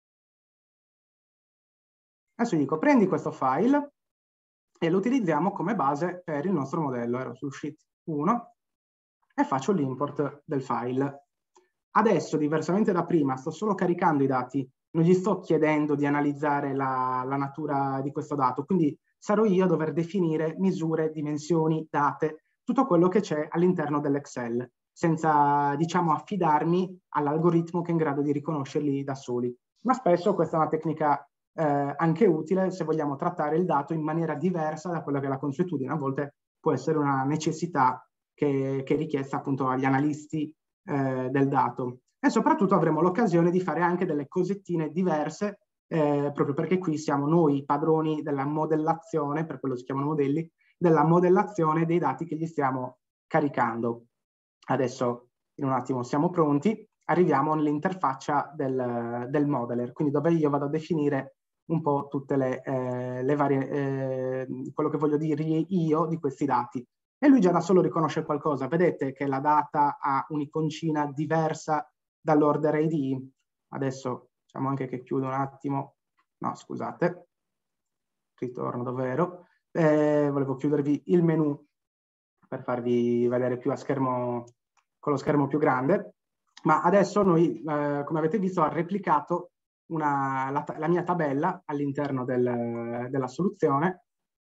Adesso dico, prendi questo file e lo utilizziamo come base per il nostro modello. Ero su sheet uno e faccio l'import del file. Adesso, diversamente da prima, sto solo caricando i dati, non gli sto chiedendo di analizzare la, la natura di questo dato, quindi sarò io a dover definire misure, dimensioni, date, tutto quello che c'è all'interno dell'Excel, senza, diciamo, affidarmi all'algoritmo che è in grado di riconoscerli da soli. Ma spesso questa è una tecnica eh, anche utile se vogliamo trattare il dato in maniera diversa da quella che è la consuetudine. A volte può essere una necessità che, che è richiesta appunto agli analisti eh, del dato. E soprattutto avremo l'occasione di fare anche delle cosettine diverse, eh, proprio perché qui siamo noi padroni della modellazione, per quello si chiamano modelli, della modellazione dei dati che gli stiamo caricando. Adesso in un attimo siamo pronti, arriviamo all'interfaccia del, del modeler, quindi dove io vado a definire un po' tutte le, eh, le varie, eh, quello che voglio dirgli io di questi dati. E lui già da solo riconosce qualcosa. Vedete che la data ha un'iconcina diversa dall'order I D. Adesso diciamo anche che chiudo un attimo. No, scusate. Ritorno dove ero. Eh, volevo chiudervi il menu per farvi vedere più a schermo, con lo schermo più grande. Ma adesso noi, eh, come avete visto, ho replicato una, la, la mia tabella all'interno del, della soluzione,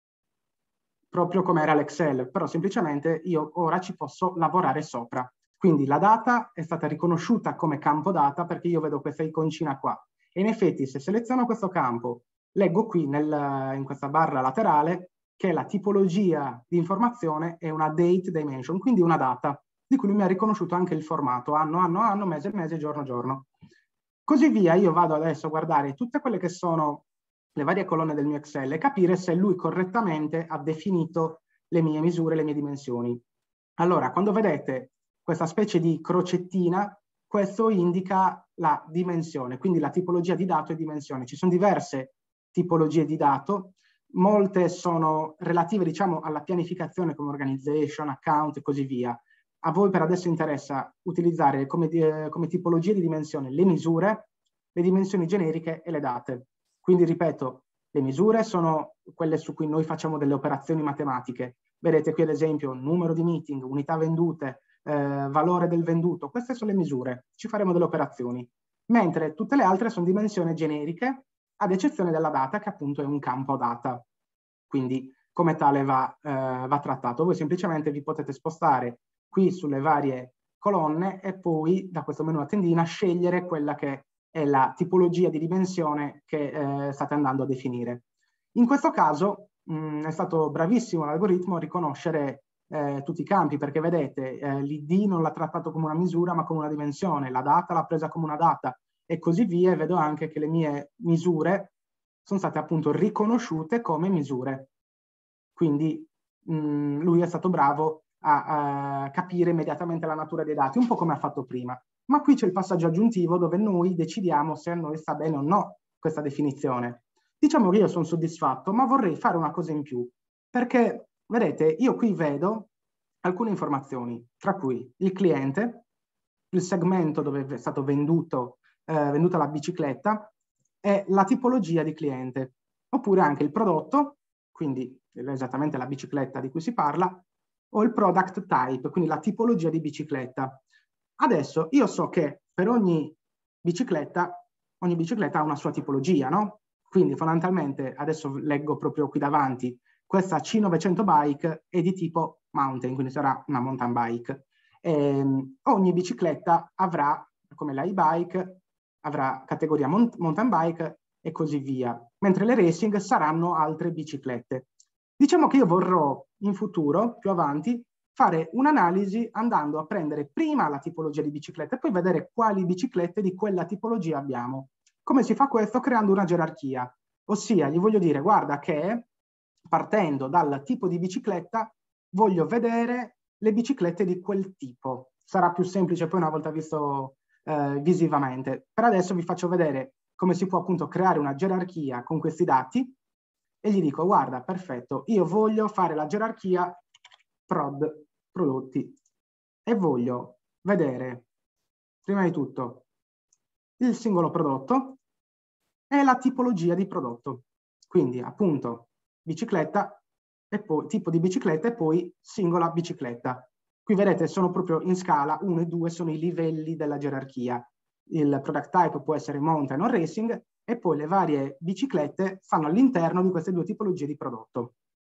proprio come era l'Excel, però semplicemente io ora ci posso lavorare sopra. Quindi la data è stata riconosciuta come campo data perché io vedo questa iconcina qua. E in effetti se seleziono questo campo, leggo qui nel, in questa barra laterale che la tipologia di informazione è una date dimension, quindi una data, di cui lui mi ha riconosciuto anche il formato, anno, anno, anno, mese, mese, giorno, giorno. Così via, io vado adesso a guardare tutte quelle che sono le varie colonne del mio Excel e capire se lui correttamente ha definito le mie misure, le mie dimensioni. Allora, quando vedete questa specie di crocettina, questo indica la dimensione, quindi la tipologia di dato e dimensione. Ci sono diverse tipologie di dato, molte sono relative, diciamo, alla pianificazione come organization, account e così via. A voi per adesso interessa utilizzare come, eh, come tipologie di dimensione le misure, le dimensioni generiche e le date. Quindi, ripeto, le misure sono quelle su cui noi facciamo delle operazioni matematiche. Vedete qui ad esempio numero di meeting, unità vendute, eh, valore del venduto. Queste sono le misure, ci faremo delle operazioni. Mentre tutte le altre sono dimensioni generiche, ad eccezione della data, che appunto è un campo data. Quindi come tale va, eh, va trattato. Voi semplicemente vi potete spostare qui sulle varie colonne e poi da questo menu a tendina scegliere quella che è la tipologia di dimensione che eh, state andando a definire. In questo caso mh, è stato bravissimo l'algoritmo a riconoscere eh, tutti i campi, perché vedete eh, l'I D non l'ha trattato come una misura ma come una dimensione, la data l'ha presa come una data e così via, e vedo anche che le mie misure sono state appunto riconosciute come misure. Quindi mh, lui è stato bravo a, a capire immediatamente la natura dei dati, un po' come ha fatto prima. Ma qui c'è il passaggio aggiuntivo dove noi decidiamo se a noi sta bene o no questa definizione. Diciamo che io sono soddisfatto, ma vorrei fare una cosa in più, perché, vedete, io qui vedo alcune informazioni, tra cui il cliente, il segmento dove è stato venduto, eh, venduta la bicicletta e la tipologia di cliente, oppure anche il prodotto, quindi esattamente la bicicletta di cui si parla, o il product type, quindi la tipologia di bicicletta. Adesso io so che per ogni bicicletta, ogni bicicletta ha una sua tipologia, no? Quindi fondamentalmente, adesso leggo proprio qui davanti, questa C novecento bike è di tipo mountain, quindi sarà una mountain bike. E ogni bicicletta avrà, come la e-bike, avrà categoria mountain bike e così via, mentre le racing saranno altre biciclette. Diciamo che io vorrò in futuro, più avanti, fare un'analisi andando a prendere prima la tipologia di biciclette e poi vedere quali biciclette di quella tipologia abbiamo. Come si fa questo? Creando una gerarchia, ossia gli voglio dire guarda che partendo dal tipo di bicicletta voglio vedere le biciclette di quel tipo. Sarà più semplice poi una volta visto eh, visivamente. Per adesso vi faccio vedere come si può appunto creare una gerarchia con questi dati e gli dico guarda perfetto, io voglio fare la gerarchia prod prodotti e voglio vedere prima di tutto il singolo prodotto e la tipologia di prodotto, quindi appunto bicicletta e poi tipo di bicicletta e poi singola bicicletta. Qui vedete sono proprio in scala, uno e due sono i livelli della gerarchia. Il product type può essere mountain o racing e poi le varie biciclette stanno all'interno di queste due tipologie di prodotto.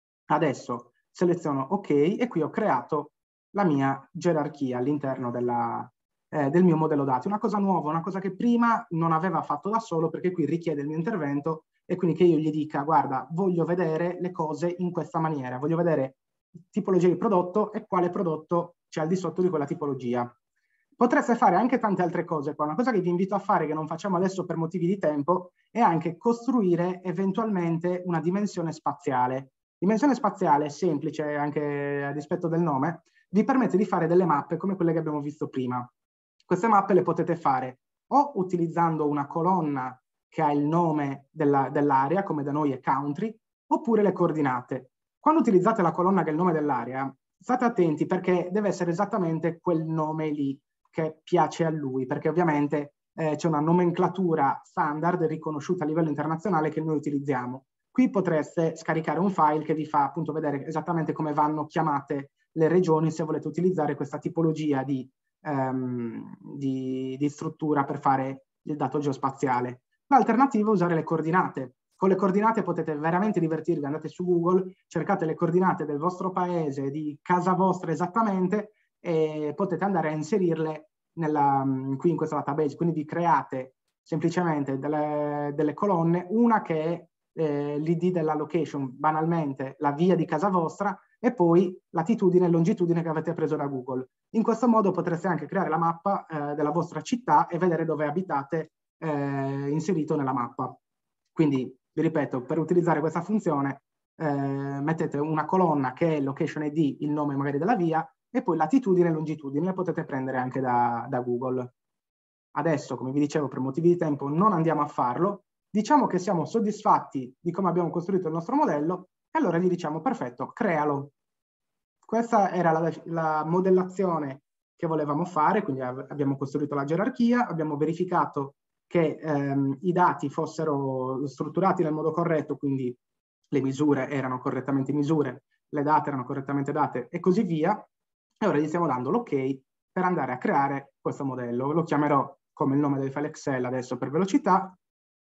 Adesso seleziono ok e qui ho creato la mia gerarchia all'interno della, eh, del mio modello dati. Una cosa nuova, una cosa che prima non aveva fatto da solo perché qui richiede il mio intervento e quindi che io gli dica guarda voglio vedere le cose in questa maniera, voglio vedere tipologia di prodotto e quale prodotto c'è al di sotto di quella tipologia. Potreste fare anche tante altre cose qua. Una cosa che vi invito a fare, che non facciamo adesso per motivi di tempo, è anche costruire eventualmente una dimensione spaziale. Dimensione spaziale semplice, anche a dispetto del nome, vi permette di fare delle mappe come quelle che abbiamo visto prima. Queste mappe le potete fare o utilizzando una colonna che ha il nome della, dell'area, come da noi è country, oppure le coordinate. Quando utilizzate la colonna che è il nome dell'area, state attenti perché deve essere esattamente quel nome lì che piace a lui, perché ovviamente eh, c'è una nomenclatura standard riconosciuta a livello internazionale che noi utilizziamo. Qui potreste scaricare un file che vi fa appunto vedere esattamente come vanno chiamate le regioni se volete utilizzare questa tipologia di, um, di, di struttura per fare il dato geospaziale. L'alternativa è usare le coordinate. Con le coordinate potete veramente divertirvi, andate su Google, cercate le coordinate del vostro paese, di casa vostra esattamente, e potete andare a inserirle nella, qui in questa database. Quindi vi create semplicemente delle, delle colonne, una che è eh, l'I D della location, banalmente la via di casa vostra, e poi latitudine e longitudine che avete preso da Google. In questo modo potreste anche creare la mappa eh, della vostra città e vedere dove abitate eh, inserito nella mappa. Quindi, vi ripeto, per utilizzare questa funzione eh, mettete una colonna che è location I D, il nome magari della via, e poi latitudine e longitudine le potete prendere anche da, da Google. Adesso, come vi dicevo, per motivi di tempo non andiamo a farlo. Diciamo che siamo soddisfatti di come abbiamo costruito il nostro modello e allora gli diciamo perfetto, crealo. Questa era la, la modellazione che volevamo fare, quindi abbiamo costruito la gerarchia, abbiamo verificato che ehm, i dati fossero strutturati nel modo corretto, quindi le misure erano correttamente misure, le date erano correttamente date e così via. E ora gli stiamo dando l'ok per andare a creare questo modello. Lo chiamerò come il nome del file Excel adesso per velocità.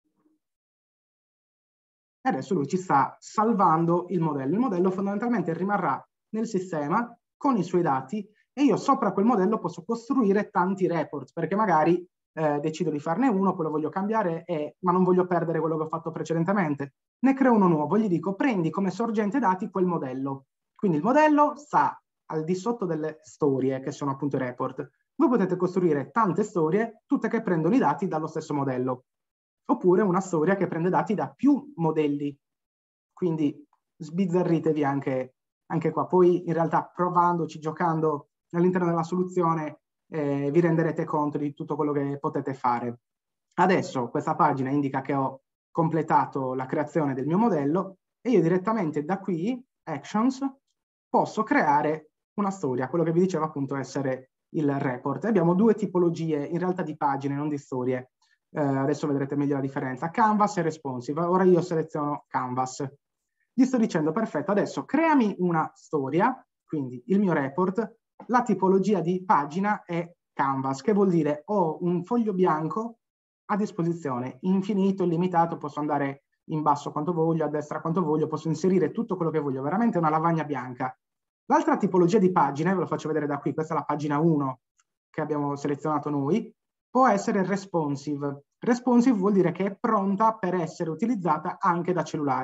E adesso lui ci sta salvando il modello. Il modello fondamentalmente rimarrà nel sistema con i suoi dati e io sopra quel modello posso costruire tanti report, perché magari eh, decido di farne uno, poi lo voglio cambiare, e, ma non voglio perdere quello che ho fatto precedentemente. Ne creo uno nuovo, gli dico prendi come sorgente dati quel modello. Quindi il modello sta al di sotto delle storie, che sono appunto i report. Voi potete costruire tante storie, tutte che prendono i dati dallo stesso modello. Oppure una storia che prende dati da più modelli. Quindi sbizzarritevi anche, anche qua. Poi in realtà provandoci, giocando all'interno della soluzione, eh, vi renderete conto di tutto quello che potete fare. Adesso questa pagina indica che ho completato la creazione del mio modello e io direttamente da qui, Actions, posso creare una storia, quello che vi dicevo appunto essere il report. Abbiamo due tipologie in realtà di pagine, non di storie. Eh, adesso vedrete meglio la differenza. Canvas e responsive. Ora io seleziono Canvas. Gli sto dicendo, perfetto, adesso creami una storia, quindi il mio report, la tipologia di pagina è Canvas, che vuol dire ho un foglio bianco a disposizione, infinito, illimitato, posso andare in basso quanto voglio, a destra quanto voglio, posso inserire tutto quello che voglio, veramente una lavagna bianca. L'altra tipologia di pagine, ve lo faccio vedere da qui, questa è la pagina uno che abbiamo selezionato noi, può essere responsive. Responsive vuol dire che è pronta per essere utilizzata anche da cellulare.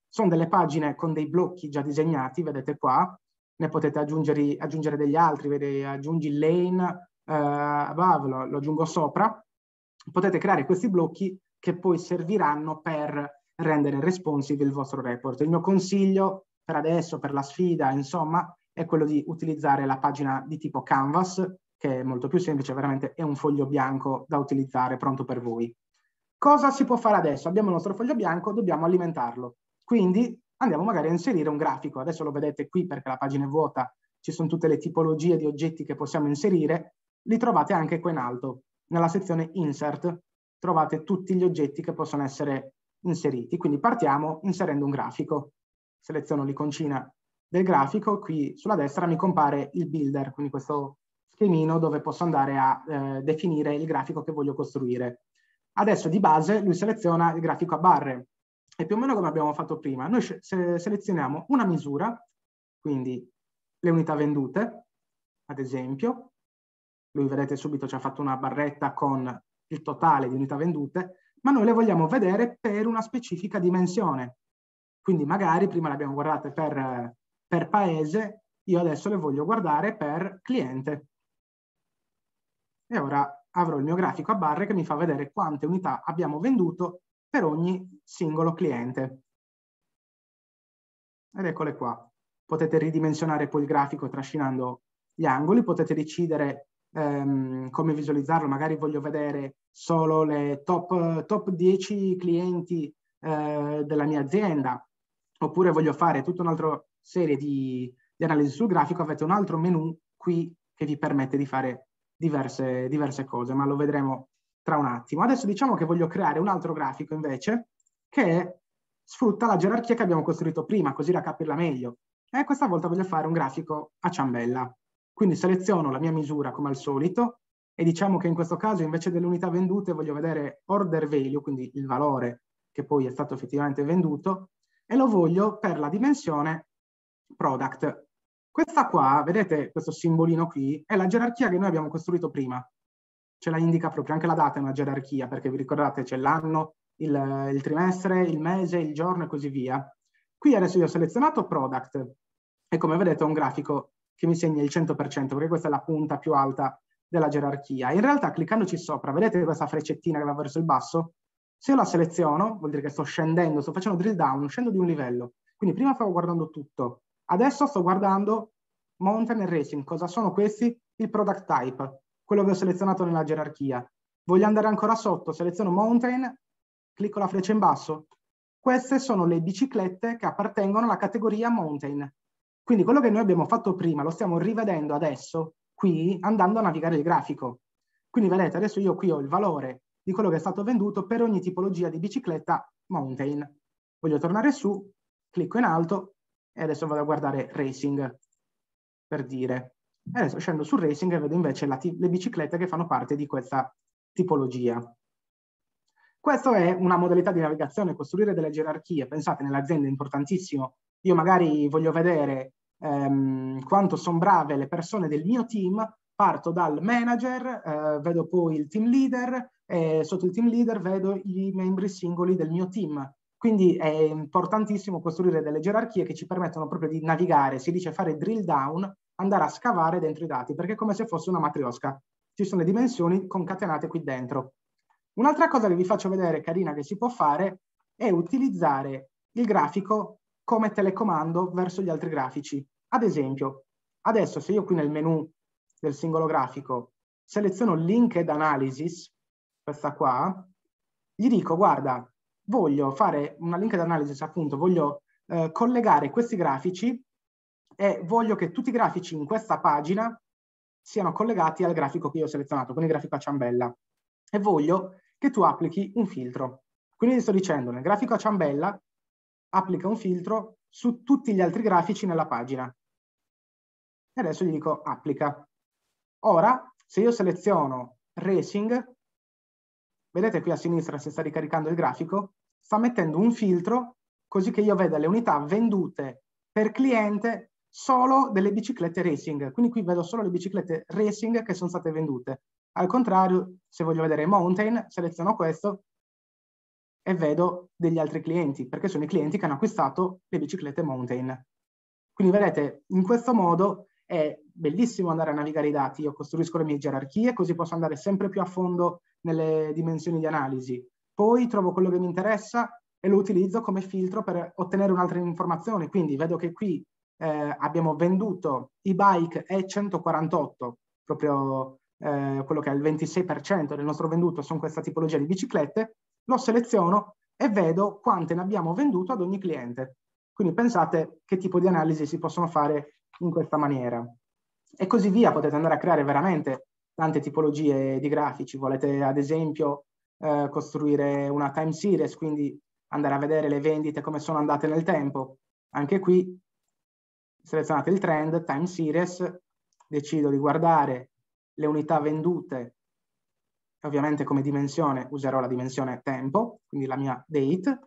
sono delle pagine con dei blocchi già disegnati, vedete qua, ne potete aggiungere, aggiungere degli altri, vedete, aggiungi lane, eh, above, lo, lo aggiungo sopra. Potete creare questi blocchi che poi serviranno per rendere responsive il vostro report. Il mio consiglio per adesso, per la sfida, insomma, è quello di utilizzare la pagina di tipo Canvas, che è molto più semplice, veramente è un foglio bianco da utilizzare, pronto per voi. Cosa si può fare adesso? Abbiamo il nostro foglio bianco, dobbiamo alimentarlo. Quindi andiamo magari a inserire un grafico. Adesso lo vedete qui perché la pagina è vuota, ci sono tutte le tipologie di oggetti che possiamo inserire, li trovate anche qua in alto. Nella sezione Insert trovate tutti gli oggetti che possono essere inseriti. Quindi partiamo inserendo un grafico. Seleziono l'iconcina del grafico, qui sulla destra mi compare il builder, quindi questo schemino dove posso andare a eh, definire il grafico che voglio costruire. Adesso di base lui seleziona il grafico a barre, e più o meno come abbiamo fatto prima. Noi se selezioniamo una misura, quindi le unità vendute, ad esempio, lui vedete subito ci ha fatto una barretta con il totale di unità vendute, ma noi le vogliamo vedere per una specifica dimensione. Quindi magari prima le abbiamo guardate per, per paese, io adesso le voglio guardare per cliente. E ora avrò il mio grafico a barre che mi fa vedere quante unità abbiamo venduto per ogni singolo cliente. Ed eccole qua. Potete ridimensionare poi il grafico trascinando gli angoli, potete decidere ehm, come visualizzarlo, magari voglio vedere solo le top, top dieci clienti eh, della mia azienda, oppure voglio fare tutta un'altra serie di, di analisi sul grafico, avete un altro menu qui che vi permette di fare diverse, diverse cose, ma lo vedremo tra un attimo. Adesso diciamo che voglio creare un altro grafico invece che sfrutta la gerarchia che abbiamo costruito prima, così da capirla meglio. E questa volta voglio fare un grafico a ciambella. Quindi seleziono la mia misura come al solito e diciamo che in questo caso invece delle unità vendute voglio vedere order value, quindi il valore che poi è stato effettivamente venduto, e lo voglio per la dimensione product. Questa qua, vedete questo simbolino qui, è la gerarchia che noi abbiamo costruito prima. Ce la indica proprio, anche la data è una gerarchia, perché vi ricordate c'è l'anno, il, il trimestre, il mese, il giorno e così via. Qui adesso io ho selezionato product e come vedete ho un grafico che mi segna il cento per cento, perché questa è la punta più alta della gerarchia. In realtà cliccandoci sopra, vedete questa freccettina che va verso il basso? Se io la seleziono, vuol dire che sto scendendo, sto facendo drill down, scendo di un livello. Quindi prima stavo guardando tutto, adesso sto guardando mountain e racing. Cosa sono questi? Il product type, quello che ho selezionato nella gerarchia. Voglio andare ancora sotto, seleziono mountain, clicco la freccia in basso. Queste sono le biciclette che appartengono alla categoria mountain. Quindi quello che noi abbiamo fatto prima lo stiamo rivedendo adesso, qui, andando a navigare il grafico. Quindi vedete, adesso io qui ho il valore di quello che è stato venduto per ogni tipologia di bicicletta mountain. Voglio tornare su, clicco in alto e adesso vado a guardare racing, per dire. E adesso scendo su racing e vedo invece la le biciclette che fanno parte di questa tipologia. Questa è una modalità di navigazione, costruire delle gerarchie. Pensate, nell'azienda è importantissimo. Io magari voglio vedere ehm, quanto sono brave le persone del mio team, parto dal manager, eh, vedo poi il team leader e sotto il team leader vedo i membri singoli del mio team. Quindi è importantissimo costruire delle gerarchie che ci permettono proprio di navigare, si dice fare drill down, andare a scavare dentro i dati, perché è come se fosse una matriosca. Ci sono le dimensioni concatenate qui dentro. Un'altra cosa che vi faccio vedere, carina, che si può fare, è utilizzare il grafico come telecomando verso gli altri grafici. Ad esempio, adesso se io qui nel menu del singolo grafico seleziono Linked Analysis, questa qua, gli dico, guarda, voglio fare una linked analysis, appunto, voglio eh, collegare questi grafici e voglio che tutti i grafici in questa pagina siano collegati al grafico che io ho selezionato, quindi il grafico a ciambella. E voglio che tu applichi un filtro. Quindi sto dicendo, nel grafico a ciambella, applica un filtro su tutti gli altri grafici nella pagina. E adesso gli dico applica. Ora, se io seleziono racing, vedete qui a sinistra si sta ricaricando il grafico, sta mettendo un filtro così che io veda le unità vendute per cliente solo delle biciclette racing. Quindi qui vedo solo le biciclette racing che sono state vendute. Al contrario, se voglio vedere mountain, seleziono questo e vedo degli altri clienti, perché sono i clienti che hanno acquistato le biciclette mountain. Quindi vedete, in questo modo è bellissimo andare a navigare i dati. Io costruisco le mie gerarchie, così posso andare sempre più a fondo nelle dimensioni di analisi. Poi trovo quello che mi interessa e lo utilizzo come filtro per ottenere un'altra informazione. Quindi vedo che qui eh, abbiamo venduto i bike E centoquarantotto, proprio eh, quello che è il ventisei per cento del nostro venduto sono questa tipologia di biciclette, lo seleziono e vedo quante ne abbiamo venduto ad ogni cliente. Quindi pensate che tipo di analisi si possono fare in questa maniera. E così via, potete andare a creare veramente tante tipologie di grafici. Volete ad esempio eh, costruire una time series, quindi andare a vedere le vendite come sono andate nel tempo. Anche qui selezionate il trend, time series, decido di guardare le unità vendute, e ovviamente come dimensione userò la dimensione tempo, quindi la mia date,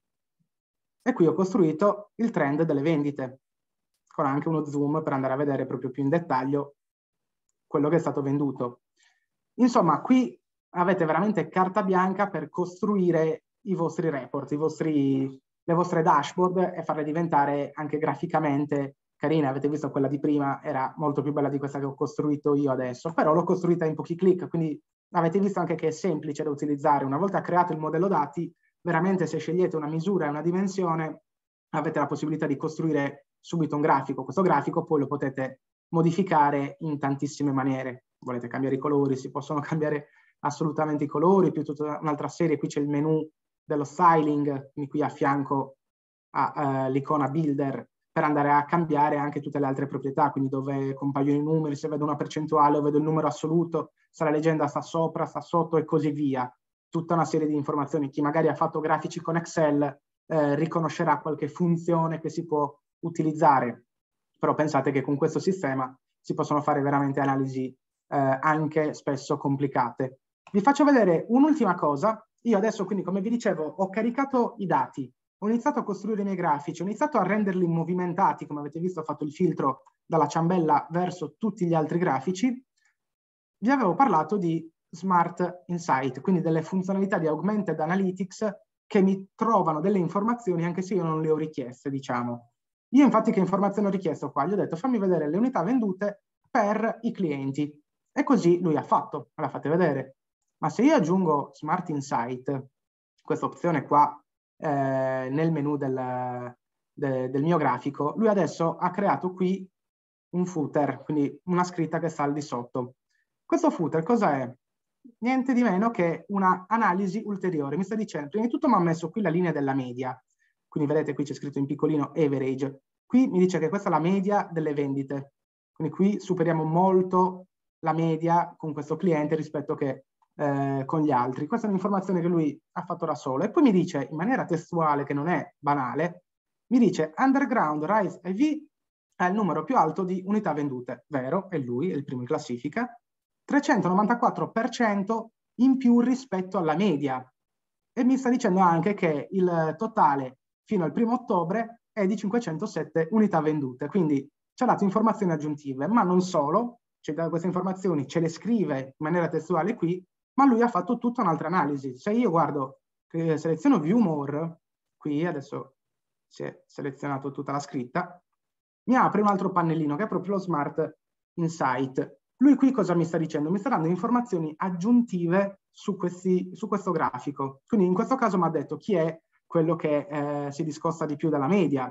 e qui ho costruito il trend delle vendite, con anche uno zoom per andare a vedere proprio più in dettaglio quello che è stato venduto. Insomma, qui avete veramente carta bianca per costruire i vostri report, i vostri, le vostre dashboard e farle diventare anche graficamente carine. Avete visto quella di prima, era molto più bella di questa che ho costruito io adesso, però l'ho costruita in pochi clic, quindi avete visto anche che è semplice da utilizzare. Una volta creato il modello dati, veramente se scegliete una misura e una dimensione, avete la possibilità di costruire subito un grafico. Questo grafico poi lo potete modificare in tantissime maniere. Volete cambiare i colori, si possono cambiare assolutamente i colori, più tutta un'altra serie. Qui c'è il menu dello styling, quindi qui a fianco all'icona uh, builder, per andare a cambiare anche tutte le altre proprietà, quindi dove compaiono i numeri, se vedo una percentuale o vedo il numero assoluto, se la leggenda sta sopra, sta sotto e così via. Tutta una serie di informazioni. Chi magari ha fatto grafici con Excel eh, riconoscerà qualche funzione che si può utilizzare, però pensate che con questo sistema si possono fare veramente analisi eh, anche spesso complicate. Vi faccio vedere un'ultima cosa. Io adesso, quindi, come vi dicevo, ho caricato i dati, ho iniziato a costruire i miei grafici, ho iniziato a renderli movimentati, come avete visto ho fatto il filtro dalla ciambella verso tutti gli altri grafici. Vi avevo parlato di Smart Insight, quindi delle funzionalità di Augmented Analytics che mi trovano delle informazioni anche se io non le ho richieste, diciamo. Io infatti che informazione ho richiesto qua? Gli ho detto fammi vedere le unità vendute per i clienti e così lui ha fatto, me l'ha fatte vedere. Ma se io aggiungo Smart Insight, questa opzione qua eh, nel menu del, de, del mio grafico, lui adesso ha creato qui un footer, quindi una scritta che sta al di sotto. Questo footer cosa è? Niente di meno che una analisi ulteriore. Mi sta dicendo, prima di tutto mi ha messo qui la linea della media, quindi vedete qui c'è scritto in piccolino average. Qui mi dice che questa è la media delle vendite, quindi qui superiamo molto la media con questo cliente rispetto che eh, con gli altri. Questa è un'informazione che lui ha fatto da solo. E poi mi dice, in maniera testuale, che non è banale, mi dice Underground Rise I V è il numero più alto di unità vendute. Vero, è lui, è il primo in classifica. trecentonovantaquattro per cento in più rispetto alla media. E mi sta dicendo anche che il totale fino al primo ottobre è di cinquecentosette unità vendute. Quindi ci ha dato informazioni aggiuntive, ma non solo, ci dà queste informazioni, ce le scrive in maniera testuale qui, ma lui ha fatto tutta un'altra analisi. Se io guardo, eh, seleziono View More, qui adesso si è selezionato tutta la scritta, mi apre un altro pannellino che è proprio lo Smart Insight. Lui qui cosa mi sta dicendo? Mi sta dando informazioni aggiuntive su, questi, su questo grafico. Quindi in questo caso mi ha detto chi è quello che eh, si discosta di più dalla media.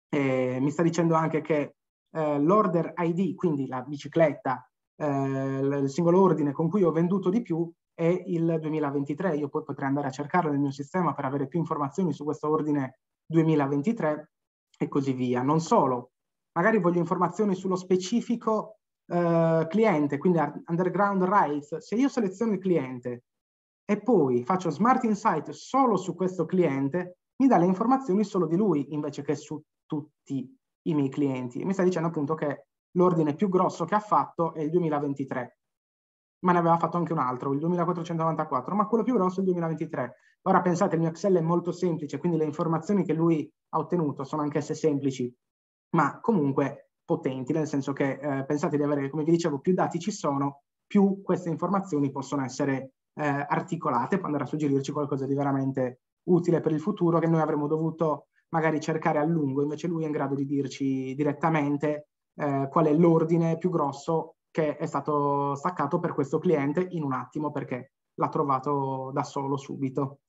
Eh, mi sta dicendo anche che eh, l'order I D, quindi la bicicletta, eh, il singolo ordine con cui ho venduto di più è il duemilaventitré. Io poi potrei andare a cercarlo nel mio sistema per avere più informazioni su questo ordine duemilaventitré e così via. Non solo, magari voglio informazioni sullo specifico Uh, cliente, quindi Underground Rights. Se io seleziono il cliente e poi faccio Smart Insight solo su questo cliente, mi dà le informazioni solo di lui invece che su tutti i miei clienti. Mi sta dicendo appunto che l'ordine più grosso che ha fatto è il duemilaventitré, ma ne aveva fatto anche un altro, il duemilaquattrocentonovantaquattro, ma quello più grosso è il duemilaventitré. Ora pensate, il mio Excel è molto semplice, quindi le informazioni che lui ha ottenuto sono anch'esse semplici, ma comunque potenti, nel senso che eh, pensate di avere, come vi dicevo, più dati ci sono, più queste informazioni possono essere eh, articolate, può andare a suggerirci qualcosa di veramente utile per il futuro che noi avremmo dovuto magari cercare a lungo, invece lui è in grado di dirci direttamente eh, qual è l'ordine più grosso che è stato staccato per questo cliente in un attimo perché l'ha trovato da solo subito.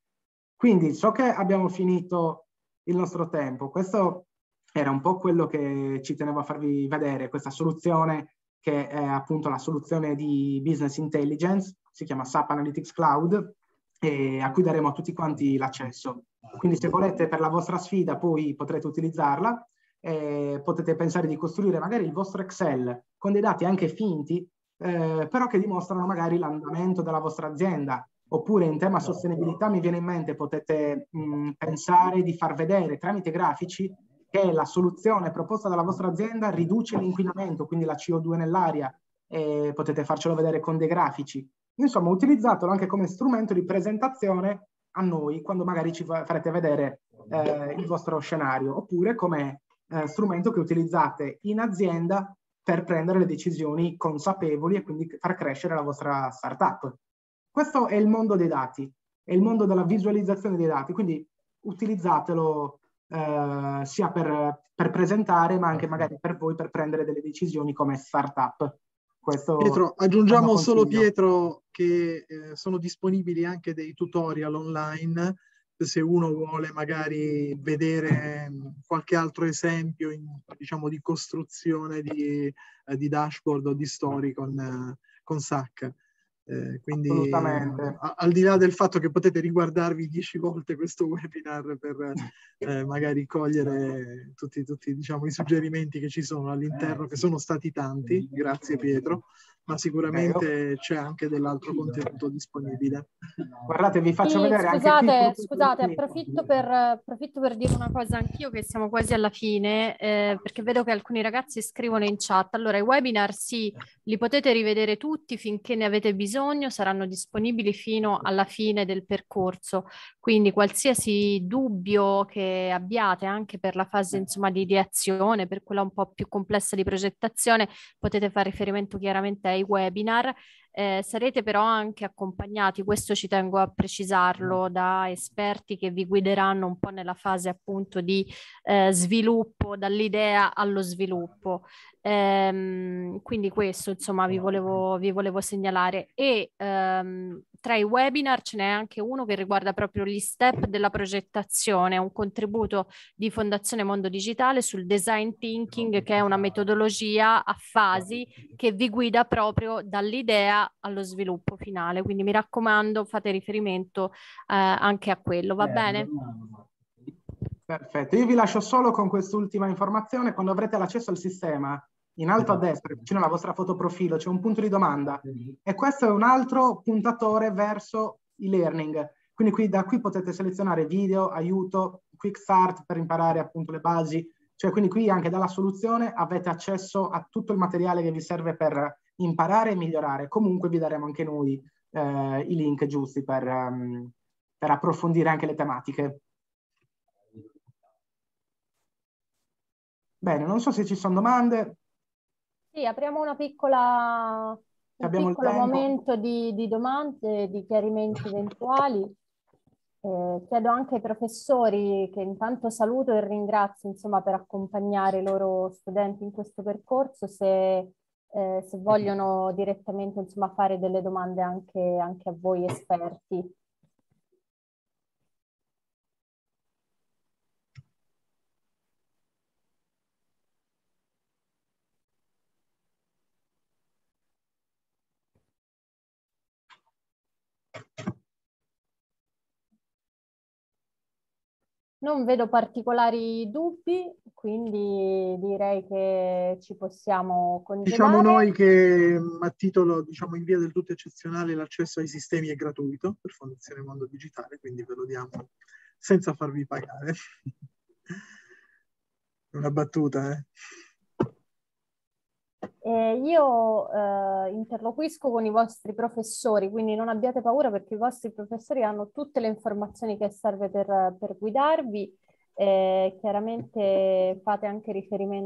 Quindi so che abbiamo finito il nostro tempo, questo era un po' quello che ci tenevo a farvi vedere, questa soluzione che è appunto la soluzione di business intelligence, si chiama S A P Analytics Cloud, e a cui daremo a tutti quanti l'accesso. Quindi se volete per la vostra sfida poi potrete utilizzarla, eh, potete pensare di costruire magari il vostro Excel con dei dati anche finti, eh, però che dimostrano magari l'andamento della vostra azienda. Oppure in tema sostenibilità mi viene in mente, potete mh, pensare di far vedere tramite grafici che la soluzione proposta dalla vostra azienda riduce l'inquinamento, quindi la C O due nell'aria, e potete farcelo vedere con dei grafici. Insomma, utilizzatelo anche come strumento di presentazione a noi, quando magari ci farete vedere eh, il vostro scenario, oppure come eh, strumento che utilizzate in azienda per prendere le decisioni consapevoli e quindi far crescere la vostra startup. Questo è il mondo dei dati, è il mondo della visualizzazione dei dati, quindi utilizzatelo eh, sia per, per presentare, ma anche magari per voi per prendere delle decisioni come startup. Questo Pietro, aggiungiamo solo Pietro che eh, sono disponibili anche dei tutorial online se uno vuole magari vedere qualche altro esempio in, diciamo, di costruzione di, eh, di dashboard o di story con, eh, con S A C. Eh, quindi a, al di là del fatto che potete riguardarvi dieci volte questo webinar per eh, magari cogliere tutti, tutti diciamo, i suggerimenti che ci sono all'interno, che sono stati tanti, grazie Pietro, ma sicuramente c'è anche dell'altro contenuto disponibile. Guardate, vi faccio sì, vedere scusate, anche qui. Scusate, approfitto per, approfitto per dire una cosa anch'io, che siamo quasi alla fine, eh, perché vedo che alcuni ragazzi scrivono in chat. Allora, i webinar sì, li potete rivedere tutti finché ne avete bisogno, saranno disponibili fino alla fine del percorso, quindi qualsiasi dubbio che abbiate anche per la fase insomma di ideazione, per quella un po' più complessa di progettazione, potete fare riferimento chiaramente ai webinar. Eh, sarete però anche accompagnati, questo ci tengo a precisarlo, da esperti che vi guideranno un po' nella fase appunto di eh, sviluppo, dall'idea allo sviluppo. Ehm, quindi questo insomma vi volevo, vi volevo segnalare. E ehm, tra i webinar ce n'è anche uno che riguarda proprio gli step della progettazione, un contributo di Fondazione Mondo Digitale sul design thinking, che è una metodologia a fasi che vi guida proprio dall'idea allo sviluppo finale. Quindi mi raccomando, fate riferimento eh, anche a quello, va bene? Perfetto, io vi lascio solo con quest'ultima informazione. Quando avrete l'accesso al sistema, in alto a destra, vicino alla vostra foto profilo, c'è un punto di domanda e questo è un altro puntatore verso e-learning. Quindi qui, da qui potete selezionare video, aiuto, quick start per imparare appunto le basi. Cioè, quindi qui anche dalla soluzione avete accesso a tutto il materiale che vi serve per imparare e migliorare. Comunque vi daremo anche noi eh, i link giusti per, um, per approfondire anche le tematiche. Bene, non so se ci sono domande. Sì, apriamo una piccola, un Abbiamo piccolo momento di, di domande, di chiarimenti eventuali. Eh, chiedo anche ai professori, che intanto saluto e ringrazio insomma per accompagnare i loro studenti in questo percorso, se, eh, se vogliono direttamente insomma fare delle domande anche, anche a voi esperti. Non vedo particolari dubbi, quindi direi che ci possiamo congedare. Diciamo noi che a titolo, diciamo, in via del tutto eccezionale l'accesso ai sistemi è gratuito per Fondazione Mondo Digitale, quindi ve lo diamo senza farvi pagare. Una battuta, eh? Eh, io eh, interloquisco con i vostri professori, quindi non abbiate paura, perché i vostri professori hanno tutte le informazioni che serve per, per guidarvi. Eh, chiaramente fate anche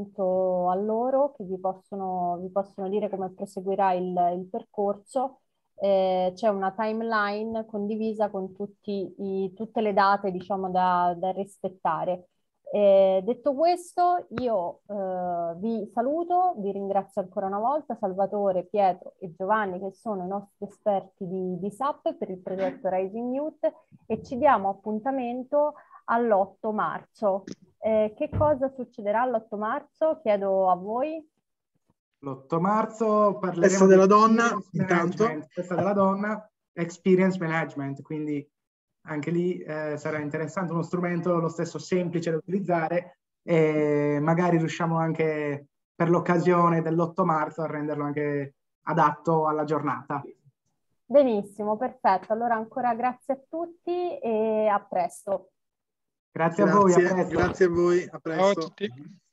riferimento a loro, che vi possono, vi possono dire come proseguirà il, il percorso. eh, c'è una timeline condivisa con tutti i- tutte le date, diciamo, da, da rispettare. Eh, detto questo, io eh, vi saluto, vi ringrazio ancora una volta, Salvatore, Pietro e Giovanni, che sono i nostri esperti di, di S A P per il progetto Rising Youth, e ci diamo appuntamento all'otto marzo. Eh, che cosa succederà l'otto marzo? Chiedo a voi. L'otto marzo Festa parleremo della di donna, experience intanto. management, festa della donna, experience management, quindi anche lì eh, sarà interessante, uno strumento lo stesso semplice da utilizzare, e magari riusciamo anche per l'occasione dell'otto marzo a renderlo anche adatto alla giornata. Benissimo, perfetto. Allora ancora grazie a tutti e a presto. Grazie a voi, a Grazie, presto. grazie a voi, a Ciao a presto. tutti.